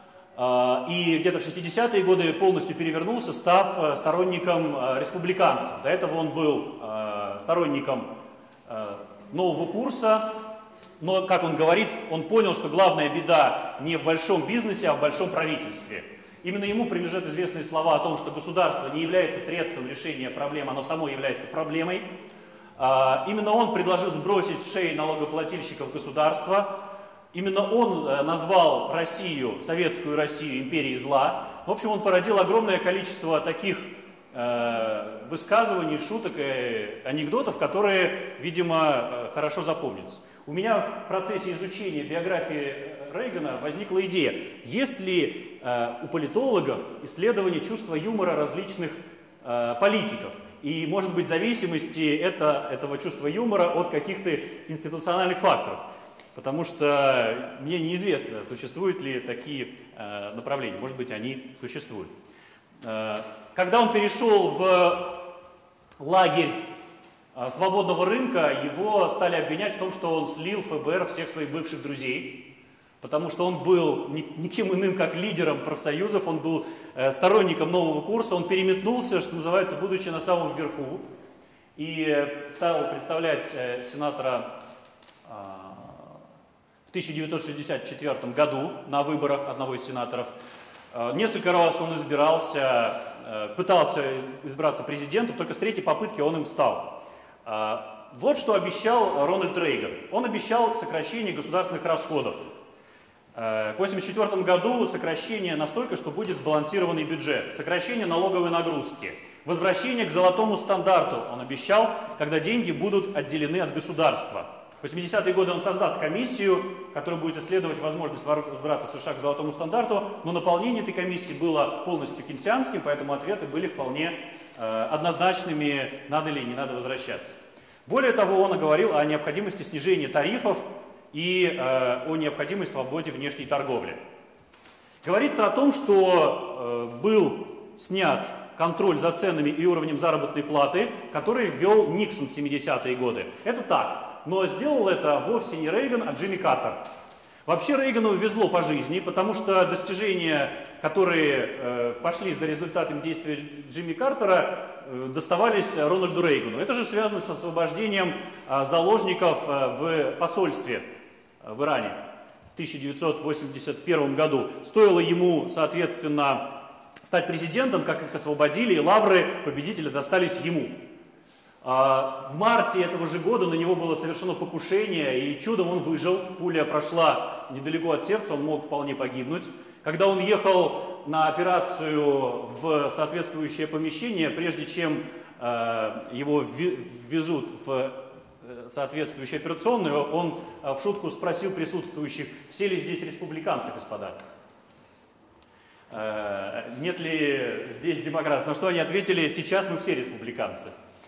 [SPEAKER 2] э, и где-то в шестидесятые годы полностью перевернулся, став э, сторонником э, республиканцев. До этого он был э, сторонником э, нового курса. Но, как он говорит, он понял, что главная беда не в большом бизнесе, а в большом правительстве. Именно ему принадлежат известные слова о том, что государство не является средством решения проблем, оно само является проблемой. Именно он предложил сбросить с шеи налогоплательщиков государства. Именно он назвал Россию, советскую Россию, империей зла. В общем, он породил огромное количество таких высказываний, шуток и анекдотов, которые, видимо, хорошо запомнятся. У меня в процессе изучения биографии Рейгана возникла идея, есть ли э, у политологов исследование чувства юмора различных э, политиков, и может быть зависимости это, этого чувства юмора от каких-то институциональных факторов, потому что мне неизвестно, существуют ли такие э, направления, может быть они существуют. Э, когда он перешел в лагерь свободного рынка, его стали обвинять в том, что он слил эф бэ эр всех своих бывших друзей, потому что он был никем иным, как лидером профсоюзов, он был сторонником нового курса, он переметнулся, что называется, будучи на самом верху, и стал представлять сенатора в тысяча девятьсот шестьдесят четвёртом году на выборах одного из сенаторов. Несколько раз он избирался, пытался избраться президентом, только с третьей попытки он им стал. Вот что обещал Рональд Рейган. Он обещал сокращение государственных расходов. К восемьдесят четвёртому году сокращение настолько, что будет сбалансированный бюджет, сокращение налоговой нагрузки, возвращение к золотому стандарту он обещал, когда деньги будут отделены от государства. В восьмидесятые годы он создаст комиссию, которая будет исследовать возможность возврата США к золотому стандарту, но наполнение этой комиссии было полностью кейнсианским, поэтому ответы были вполне э, однозначными, надо ли не надо возвращаться. Более того, он говорил о необходимости снижения тарифов и э, о необходимой свободе внешней торговли. Говорится о том, что э, был снят контроль за ценами и уровнем заработной платы, который ввел Никсон в семидесятые годы. Это так. Но сделал это вовсе не Рейган, а Джимми Картер. Вообще Рейгану везло по жизни, потому что достижения, которые э, пошли за результатом действий Джимми Картера, э, доставались Рональду Рейгану. Это же связано с освобождением э, заложников э, в посольстве э, в Иране в тысяча девятьсот восемьдесят первом году. Стоило ему, соответственно, стать президентом, как их освободили, и лавры победителя достались ему. В марте этого же года на него было совершено покушение, и чудом он выжил. Пуля прошла недалеко от сердца, он мог вполне погибнуть. Когда он ехал на операцию в соответствующее помещение, прежде чем его везут в соответствующую операционную, он в шутку спросил присутствующих, все ли здесь республиканцы, господа? Нет ли здесь демократов? На что они ответили, сейчас мы все республиканцы.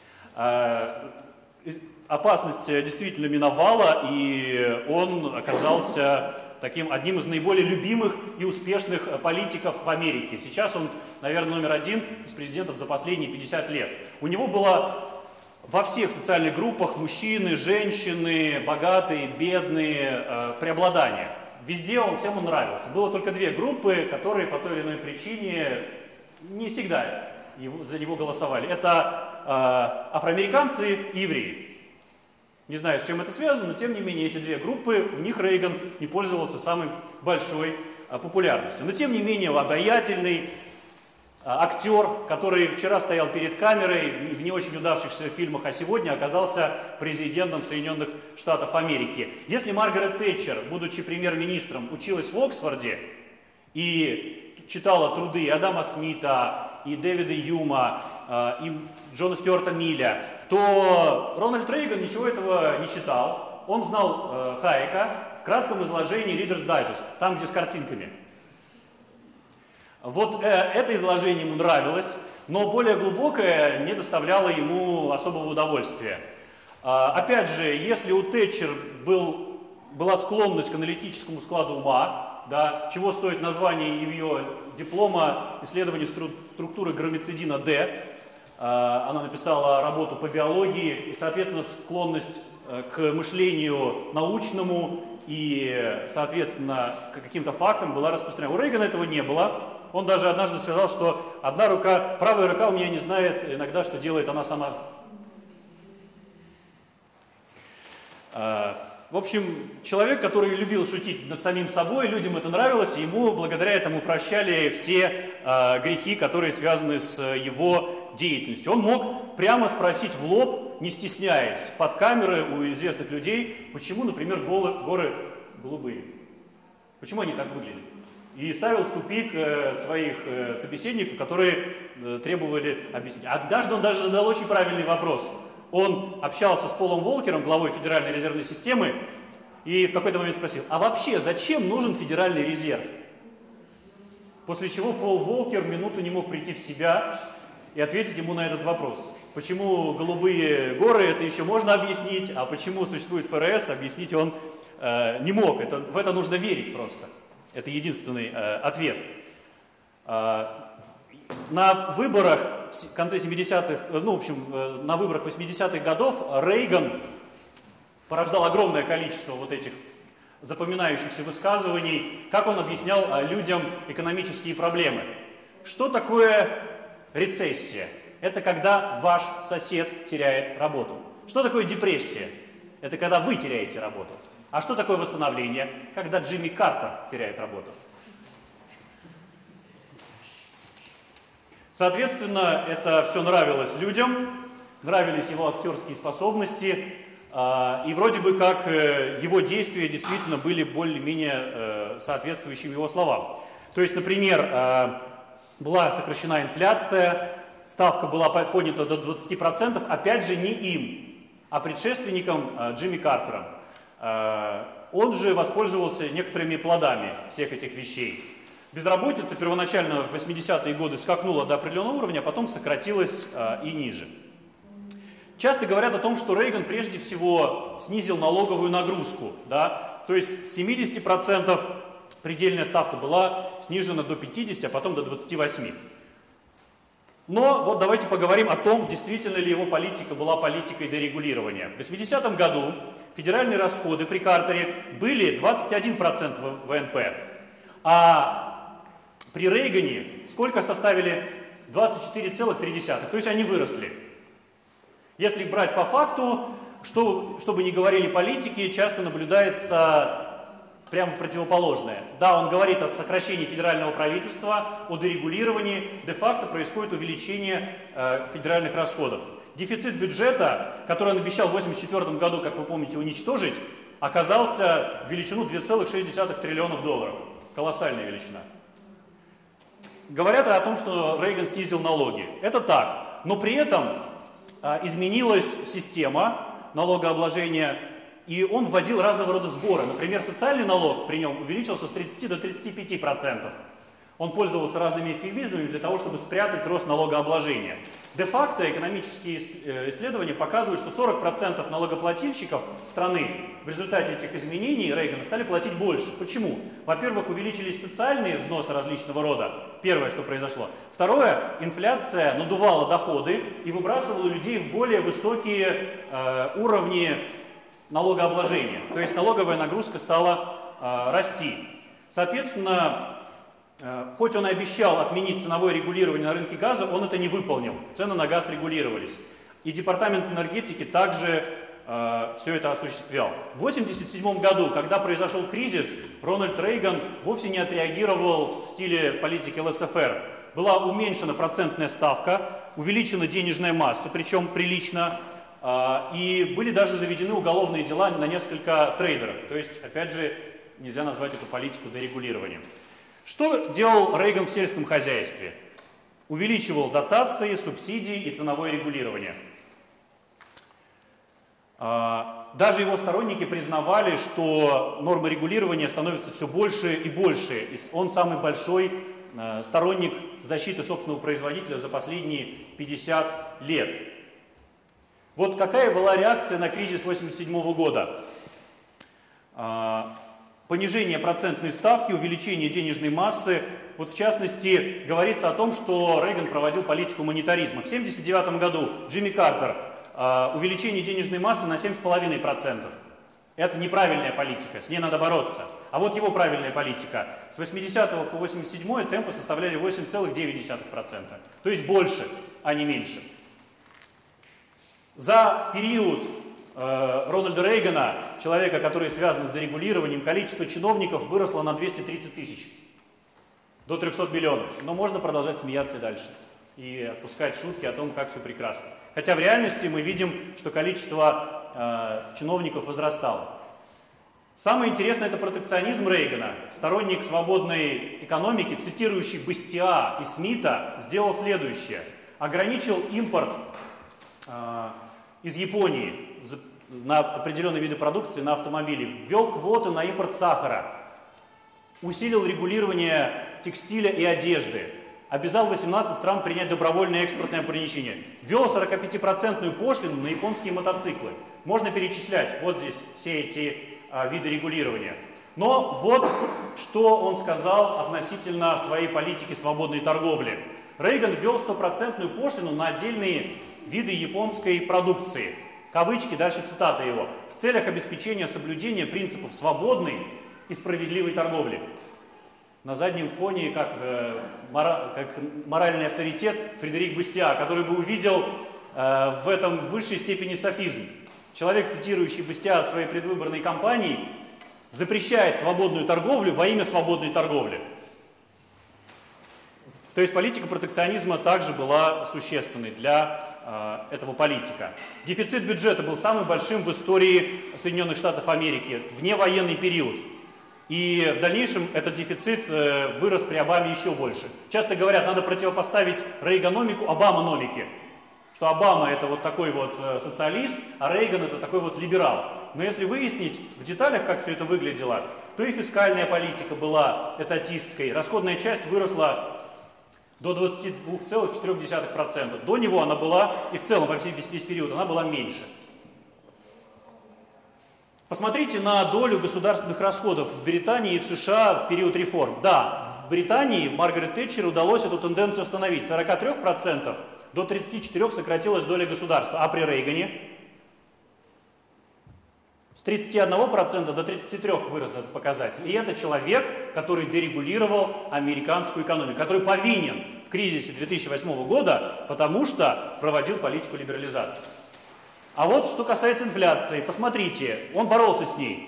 [SPEAKER 2] Опасность действительно миновала, и он оказался таким одним из наиболее любимых и успешных политиков в Америке. Сейчас он, наверное, номер один из президентов за последние пятьдесят лет. У него было во всех социальных группах мужчины, женщины, богатые, бедные, преобладание. Везде он, всем он нравился. Было только две группы, которые по той или иной причине не всегда его, за него голосовали. Это э, афроамериканцы и евреи. Не знаю, с чем это связано, но тем не менее эти две группы, у них Рейган не пользовался самой большой э, популярностью. Но тем не менее обаятельный актер, который вчера стоял перед камерой в не очень удавшихся фильмах, а сегодня оказался президентом Соединенных Штатов Америки. Если Маргарет Тэтчер, будучи премьер-министром, училась в Оксфорде и читала труды Адама Смита, и Дэвида Юма, и Джона Стюарта Милля, то Рональд Рейган ничего этого не читал. Он знал Хайека в кратком изложении Reader's Digest, там, где с картинками. Вот э, это изложение ему нравилось, но более глубокое не доставляло ему особого удовольствия. А, опять же, если у Тэтчер был, была склонность к аналитическому складу ума, да, чего стоит название ее диплома исследования стру структуры грамицидина D, а, она написала работу по биологии, и, соответственно, склонность к мышлению научному и, соответственно, к каким-то фактам была распространена. У Рейгана этого не было. Он даже однажды сказал, что одна рука, правая рука у меня не знает иногда, что делает она сама. В общем, человек, который любил шутить над самим собой, людям это нравилось, и ему благодаря этому прощали все грехи, которые связаны с его деятельностью. Он мог прямо спросить в лоб, не стесняясь, под камеры у известных людей, почему, например, горы, горы голубые. Почему они так выглядят? И ставил в тупик э, своих э, собеседников, которые э, требовали объяснить. Однажды он даже задал очень правильный вопрос. Он общался с Полом Волкером, главой Федеральной резервной системы, и в какой-то момент спросил, а вообще зачем нужен Федеральный резерв? После чего Пол Волкер минуту не мог прийти в себя и ответить ему на этот вопрос. Почему голубые горы, это еще можно объяснить, а почему существует ФРС, объяснить он э, не мог. Это, в это нужно верить просто. Это единственный э, ответ. Э, на выборах в конце семидесятых, ну, в общем, э, на выборах восьмидесятых годов Рейган порождал огромное количество вот этих запоминающихся высказываний, как он объяснял э, людям экономические проблемы. Что такое рецессия? Это когда ваш сосед теряет работу. Что такое депрессия? Это когда вы теряете работу. А что такое восстановление? Когда Джимми Картер теряет работу. Соответственно, это все нравилось людям, нравились его актерские способности, и вроде бы как его действия действительно были более-менее соответствующими его словам. То есть, например, была сокращена инфляция, ставка была поднята до двадцати процентов, опять же не им, а предшественником Джимми Картером. Он же воспользовался некоторыми плодами всех этих вещей. Безработица первоначально в восьмидесятые годы скакнула до определенного уровня, а потом сократилась и ниже. Часто говорят о том, что Рейган прежде всего снизил налоговую нагрузку. Да? То есть с семидесяти процентов предельная ставка была снижена до пятидесяти процентов, а потом до двадцати восьми процентов. Но вот давайте поговорим о том, действительно ли его политика была политикой дерегулирования. В восьмидесятом году федеральные расходы при Картере были двадцать один процент вэ эн пэ, а при Рейгане сколько составили? двадцать четыре целых три десятых, то есть они выросли. Если брать по факту, что, что бы ни говорили политики, часто наблюдается прямо противоположное. Да, он говорит о сокращении федерального правительства, о дерегулировании, де-факто происходит увеличение э, федеральных расходов. Дефицит бюджета, который он обещал в восемьдесят четвёртом году, как вы помните, уничтожить, оказался в величину две целых шесть десятых триллионов долларов. Колоссальная величина. Говорят о том, что Рейган снизил налоги. Это так, но при этом э, изменилась система налогообложения, и он вводил разного рода сборы. Например, социальный налог при нем увеличился с тридцати до тридцати пяти процентов. Он пользовался разными эвфемизмами для того, чтобы спрятать рост налогообложения. Де-факто экономические исследования показывают, что сорок процентов налогоплательщиков страны в результате этих изменений Рейгана стали платить больше. Почему? Во-первых, увеличились социальные взносы различного рода. Первое, что произошло. Второе, инфляция надувала доходы и выбрасывала людей в более высокие э, уровни налогообложения. То есть налоговая нагрузка стала э, расти. Соответственно, э, хоть он и обещал отменить ценовое регулирование на рынке газа, он это не выполнил. Цены на газ регулировались. И Департамент энергетики также э, все это осуществлял. В восемьдесят седьмом году, когда произошел кризис, Рональд Рейган вовсе не отреагировал в стиле политики эл эс эф эр. Была уменьшена процентная ставка, увеличена денежная масса, причем прилично, э, и были даже заведены уголовные дела на несколько трейдеров. То есть, опять же, нельзя назвать эту политику дерегулированием. Что делал Рейган в сельском хозяйстве? Увеличивал дотации, субсидии и ценовое регулирование. Даже его сторонники признавали, что нормы регулирования становятся все больше и больше. Он самый большой сторонник защиты собственного производителя за последние пятьдесят лет. Вот какая была реакция на кризис восемьдесят седьмого года? Понижение процентной ставки, увеличение денежной массы. Вот в частности, говорится о том, что Рейган проводил политику монетаризма. В тысяча девятьсот семьдесят девятом году Джимми Картер э, увеличение денежной массы на семь целых пять десятых процента. Это неправильная политика, с ней надо бороться. А вот его правильная политика. С восьмидесятого по восемьдесят седьмой темпы составляли восемь целых девять десятых процента. То есть больше, а не меньше. За период э, Рональда Рейгана, человека, который связан с дерегулированием, количество чиновников выросло на двести тридцать тысяч. До трёхсот миллионов. Но можно продолжать смеяться и дальше. И отпускать шутки о том, как все прекрасно. Хотя в реальности мы видим, что количество э, чиновников возрастало. Самое интересное — это протекционизм Рейгана. Сторонник свободной экономики, цитирующий Бастиа и Смита, сделал следующее. Ограничил импорт э, из Японии на определенные виды продукции, на автомобили. Ввел квоты на импорт сахара. Усилил регулирование текстиля и одежды, обязал восемнадцать стран принять добровольное экспортное ограничение, ввел сорокапятипроцентную пошлину на японские мотоциклы. Можно перечислять вот здесь все эти а, виды регулирования. Но вот что он сказал относительно своей политики свободной торговли. Рейган ввел стопроцентную пошлину на отдельные виды японской продукции. Кавычки, дальше цитата его. В целях обеспечения соблюдения принципов свободной и справедливой торговли. На заднем фоне, как, э, мора, как моральный авторитет, Фредерик Бастиа, который бы увидел э, в этом в высшей степени софизм. Человек, цитирующий Бастиа в своей предвыборной кампании, запрещает свободную торговлю во имя свободной торговли. То есть политика протекционизма также была существенной для э, этого политика. Дефицит бюджета был самым большим в истории Соединенных Штатов Америки в невоенный период. И в дальнейшем этот дефицит э, вырос при Обаме еще больше. Часто говорят, надо противопоставить рейганомику Обаманомике. Что Обама это вот такой вот э, социалист, а Рейган это такой вот либерал. Но если выяснить в деталях, как все это выглядело, то и фискальная политика была этатистской. Расходная часть выросла до двадцати двух целых четырёх десятых процента. До него она была, и в целом во всей весь период, она была меньше. Посмотрите на долю государственных расходов в Британии и в США в период реформ. Да, в Британии Маргарет Тэтчер удалось эту тенденцию остановить. С сорока трёх процентов до тридцати четырёх процентов сократилась доля государства. А при Рейгане? С тридцати одного процента до тридцати трёх процентов вырос этот показатель. И это человек, который дерегулировал американскую экономику, который повинен в кризисе две тысячи восьмого года, потому что проводил политику либерализации. А вот что касается инфляции, посмотрите, он боролся с ней.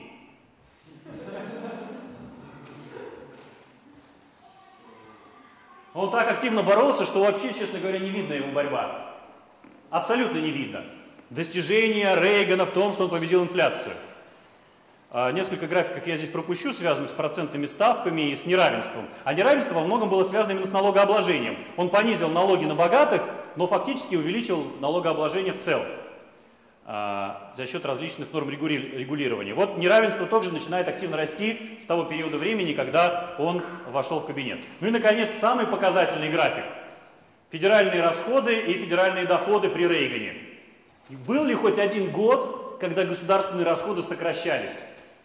[SPEAKER 2] Он так активно боролся, что вообще, честно говоря, не видно его борьба. Абсолютно не видно. Достижение Рейгана в том, что он победил инфляцию. Несколько графиков я здесь пропущу, связанных с процентными ставками и с неравенством. А неравенство во многом было связано именно с налогообложением. Он понизил налоги на богатых, но фактически увеличил налогообложение в целом за счет различных норм регулирования. Вот неравенство также начинает активно расти с того периода времени, когда он вошел в кабинет. Ну и, наконец, самый показательный график. Федеральные расходы и федеральные доходы при Рейгане. Был ли хоть один год, когда государственные расходы сокращались?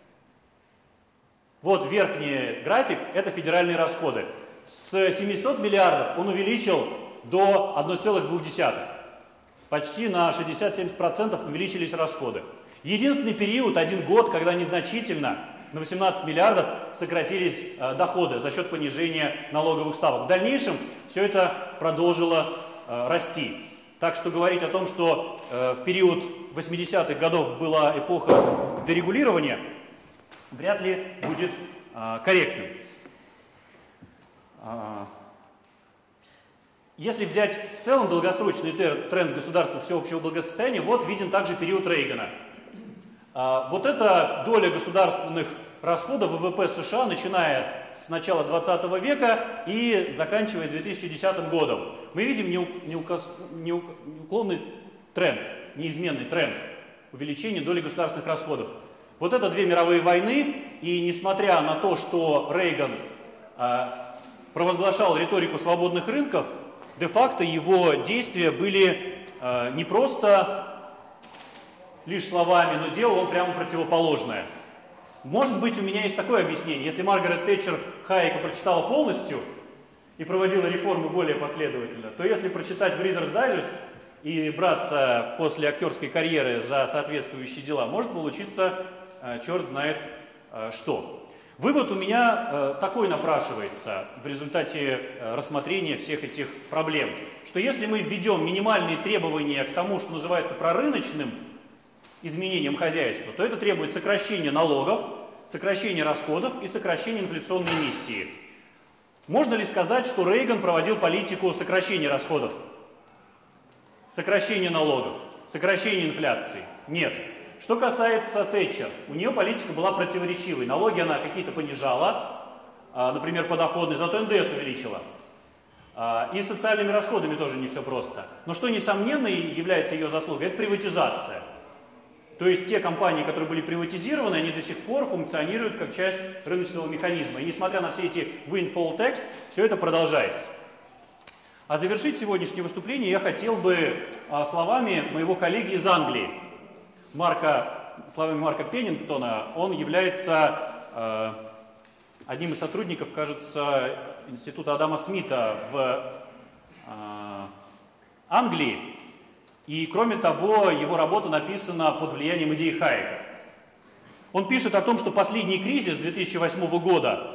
[SPEAKER 2] Вот верхний график – это федеральные расходы. С семисот миллиардов он увеличил до одной целой двух десятых. Почти на шестьдесят-семьдесят процентов увеличились расходы. Единственный период, один год, когда незначительно, на восемнадцать миллиардов, сократились э, доходы за счет понижения налоговых ставок. В дальнейшем все это продолжило э, расти. Так что говорить о том, что э, в период восьмидесятых годов была эпоха дерегулирования, вряд ли будет э, корректным. Э, если взять в целом долгосрочный тренд государства всеобщего благосостояния, вот виден также период Рейгана. Э, вот эта доля государственных расходов ВВП США, начиная с начала двадцатого века и заканчивая две тысячи десятым годом. Мы видим неуклонный тренд, неизменный тренд увеличения доли государственных расходов. Вот это две мировые войны, и несмотря на то, что Рейган э, провозглашал риторику свободных рынков, де-факто его действия были э, не просто лишь словами, но делал он прямо противоположное. Может быть, у меня есть такое объяснение. Если Маргарет Тэтчер Хайека прочитала полностью и проводила реформы более последовательно, то если прочитать в Reader's Digest и браться после актерской карьеры за соответствующие дела, может получиться э, черт знает э, что. Вывод у меня э, такой напрашивается в результате э, рассмотрения всех этих проблем, что если мы введем минимальные требования к тому, что называется прорыночным изменением хозяйства, то это требует сокращения налогов, сокращения расходов и сокращения инфляционной эмиссии. Можно ли сказать, что Рейган проводил политику сокращения расходов, сокращения налогов, сокращения инфляции? Нет. Что касается Тэтчер, у нее политика была противоречивой. Налоги она какие-то понижала, например, подоходные, зато эн дэ эс увеличила. И с социальными расходами тоже не все просто. Но что, несомненно, является ее заслугой, это приватизация. То есть те компании, которые были приватизированы, они до сих пор функционируют как часть рыночного механизма. И несмотря на все эти windfall tax, все это продолжается. А завершить сегодняшнее выступление я хотел бы словами моего коллеги из Англии, Марка, словами Марка Пеннингтона. Он является э, одним из сотрудников, кажется, института Адама Смита в э, Англии. И, кроме того, его работа написана под влиянием идей Хайека. Он пишет о том, что последний кризис две тысячи восьмого года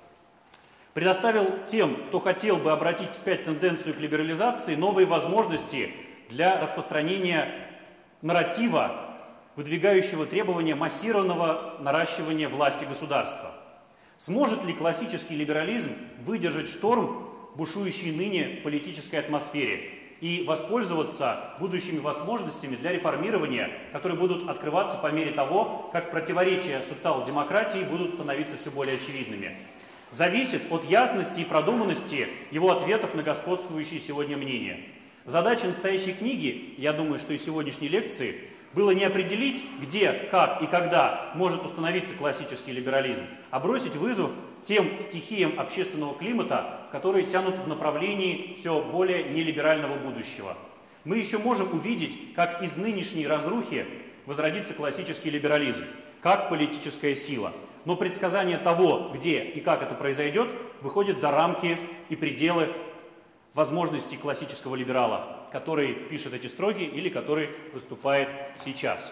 [SPEAKER 2] предоставил тем, кто хотел бы обратить вспять тенденцию к либерализации, новые возможности для распространения нарратива, выдвигающего требования массированного наращивания власти государства. Сможет ли классический либерализм выдержать шторм, бушующий ныне в политической атмосфере, и воспользоваться будущими возможностями для реформирования, которые будут открываться по мере того, как противоречия социал-демократии будут становиться все более очевидными? Зависит от ясности и продуманности его ответов на господствующие сегодня мнения. Задача настоящей книги, я думаю, что и сегодняшней лекции, было не определить, где, как и когда может установиться классический либерализм, а бросить вызов тем стихиям общественного климата, которые тянут в направлении все более нелиберального будущего. Мы еще можем увидеть, как из нынешней разрухи возродится классический либерализм, как политическая сила. Но предсказание того, где и как это произойдет, выходит за рамки и пределы возможностей классического либерала, который пишет эти строки или который выступает сейчас.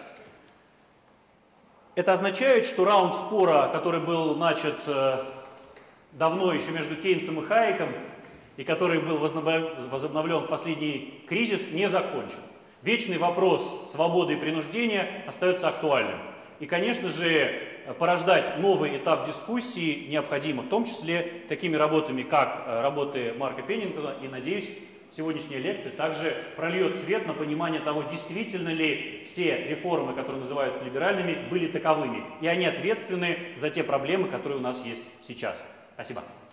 [SPEAKER 2] Это означает, что раунд спора, который был начат давно еще между Кейнсом и Хайеком, и который был возобновлен в последний кризис, не закончен. Вечный вопрос свободы и принуждения остается актуальным. И, конечно же, порождать новый этап дискуссии необходимо, в том числе такими работами, как работы Марка Пеннингтона, и, надеюсь, сегодняшняя лекция также прольет свет на понимание того, действительно ли все реформы, которые называют либеральными, были таковыми, и они ответственны за те проблемы, которые у нас есть сейчас. Спасибо.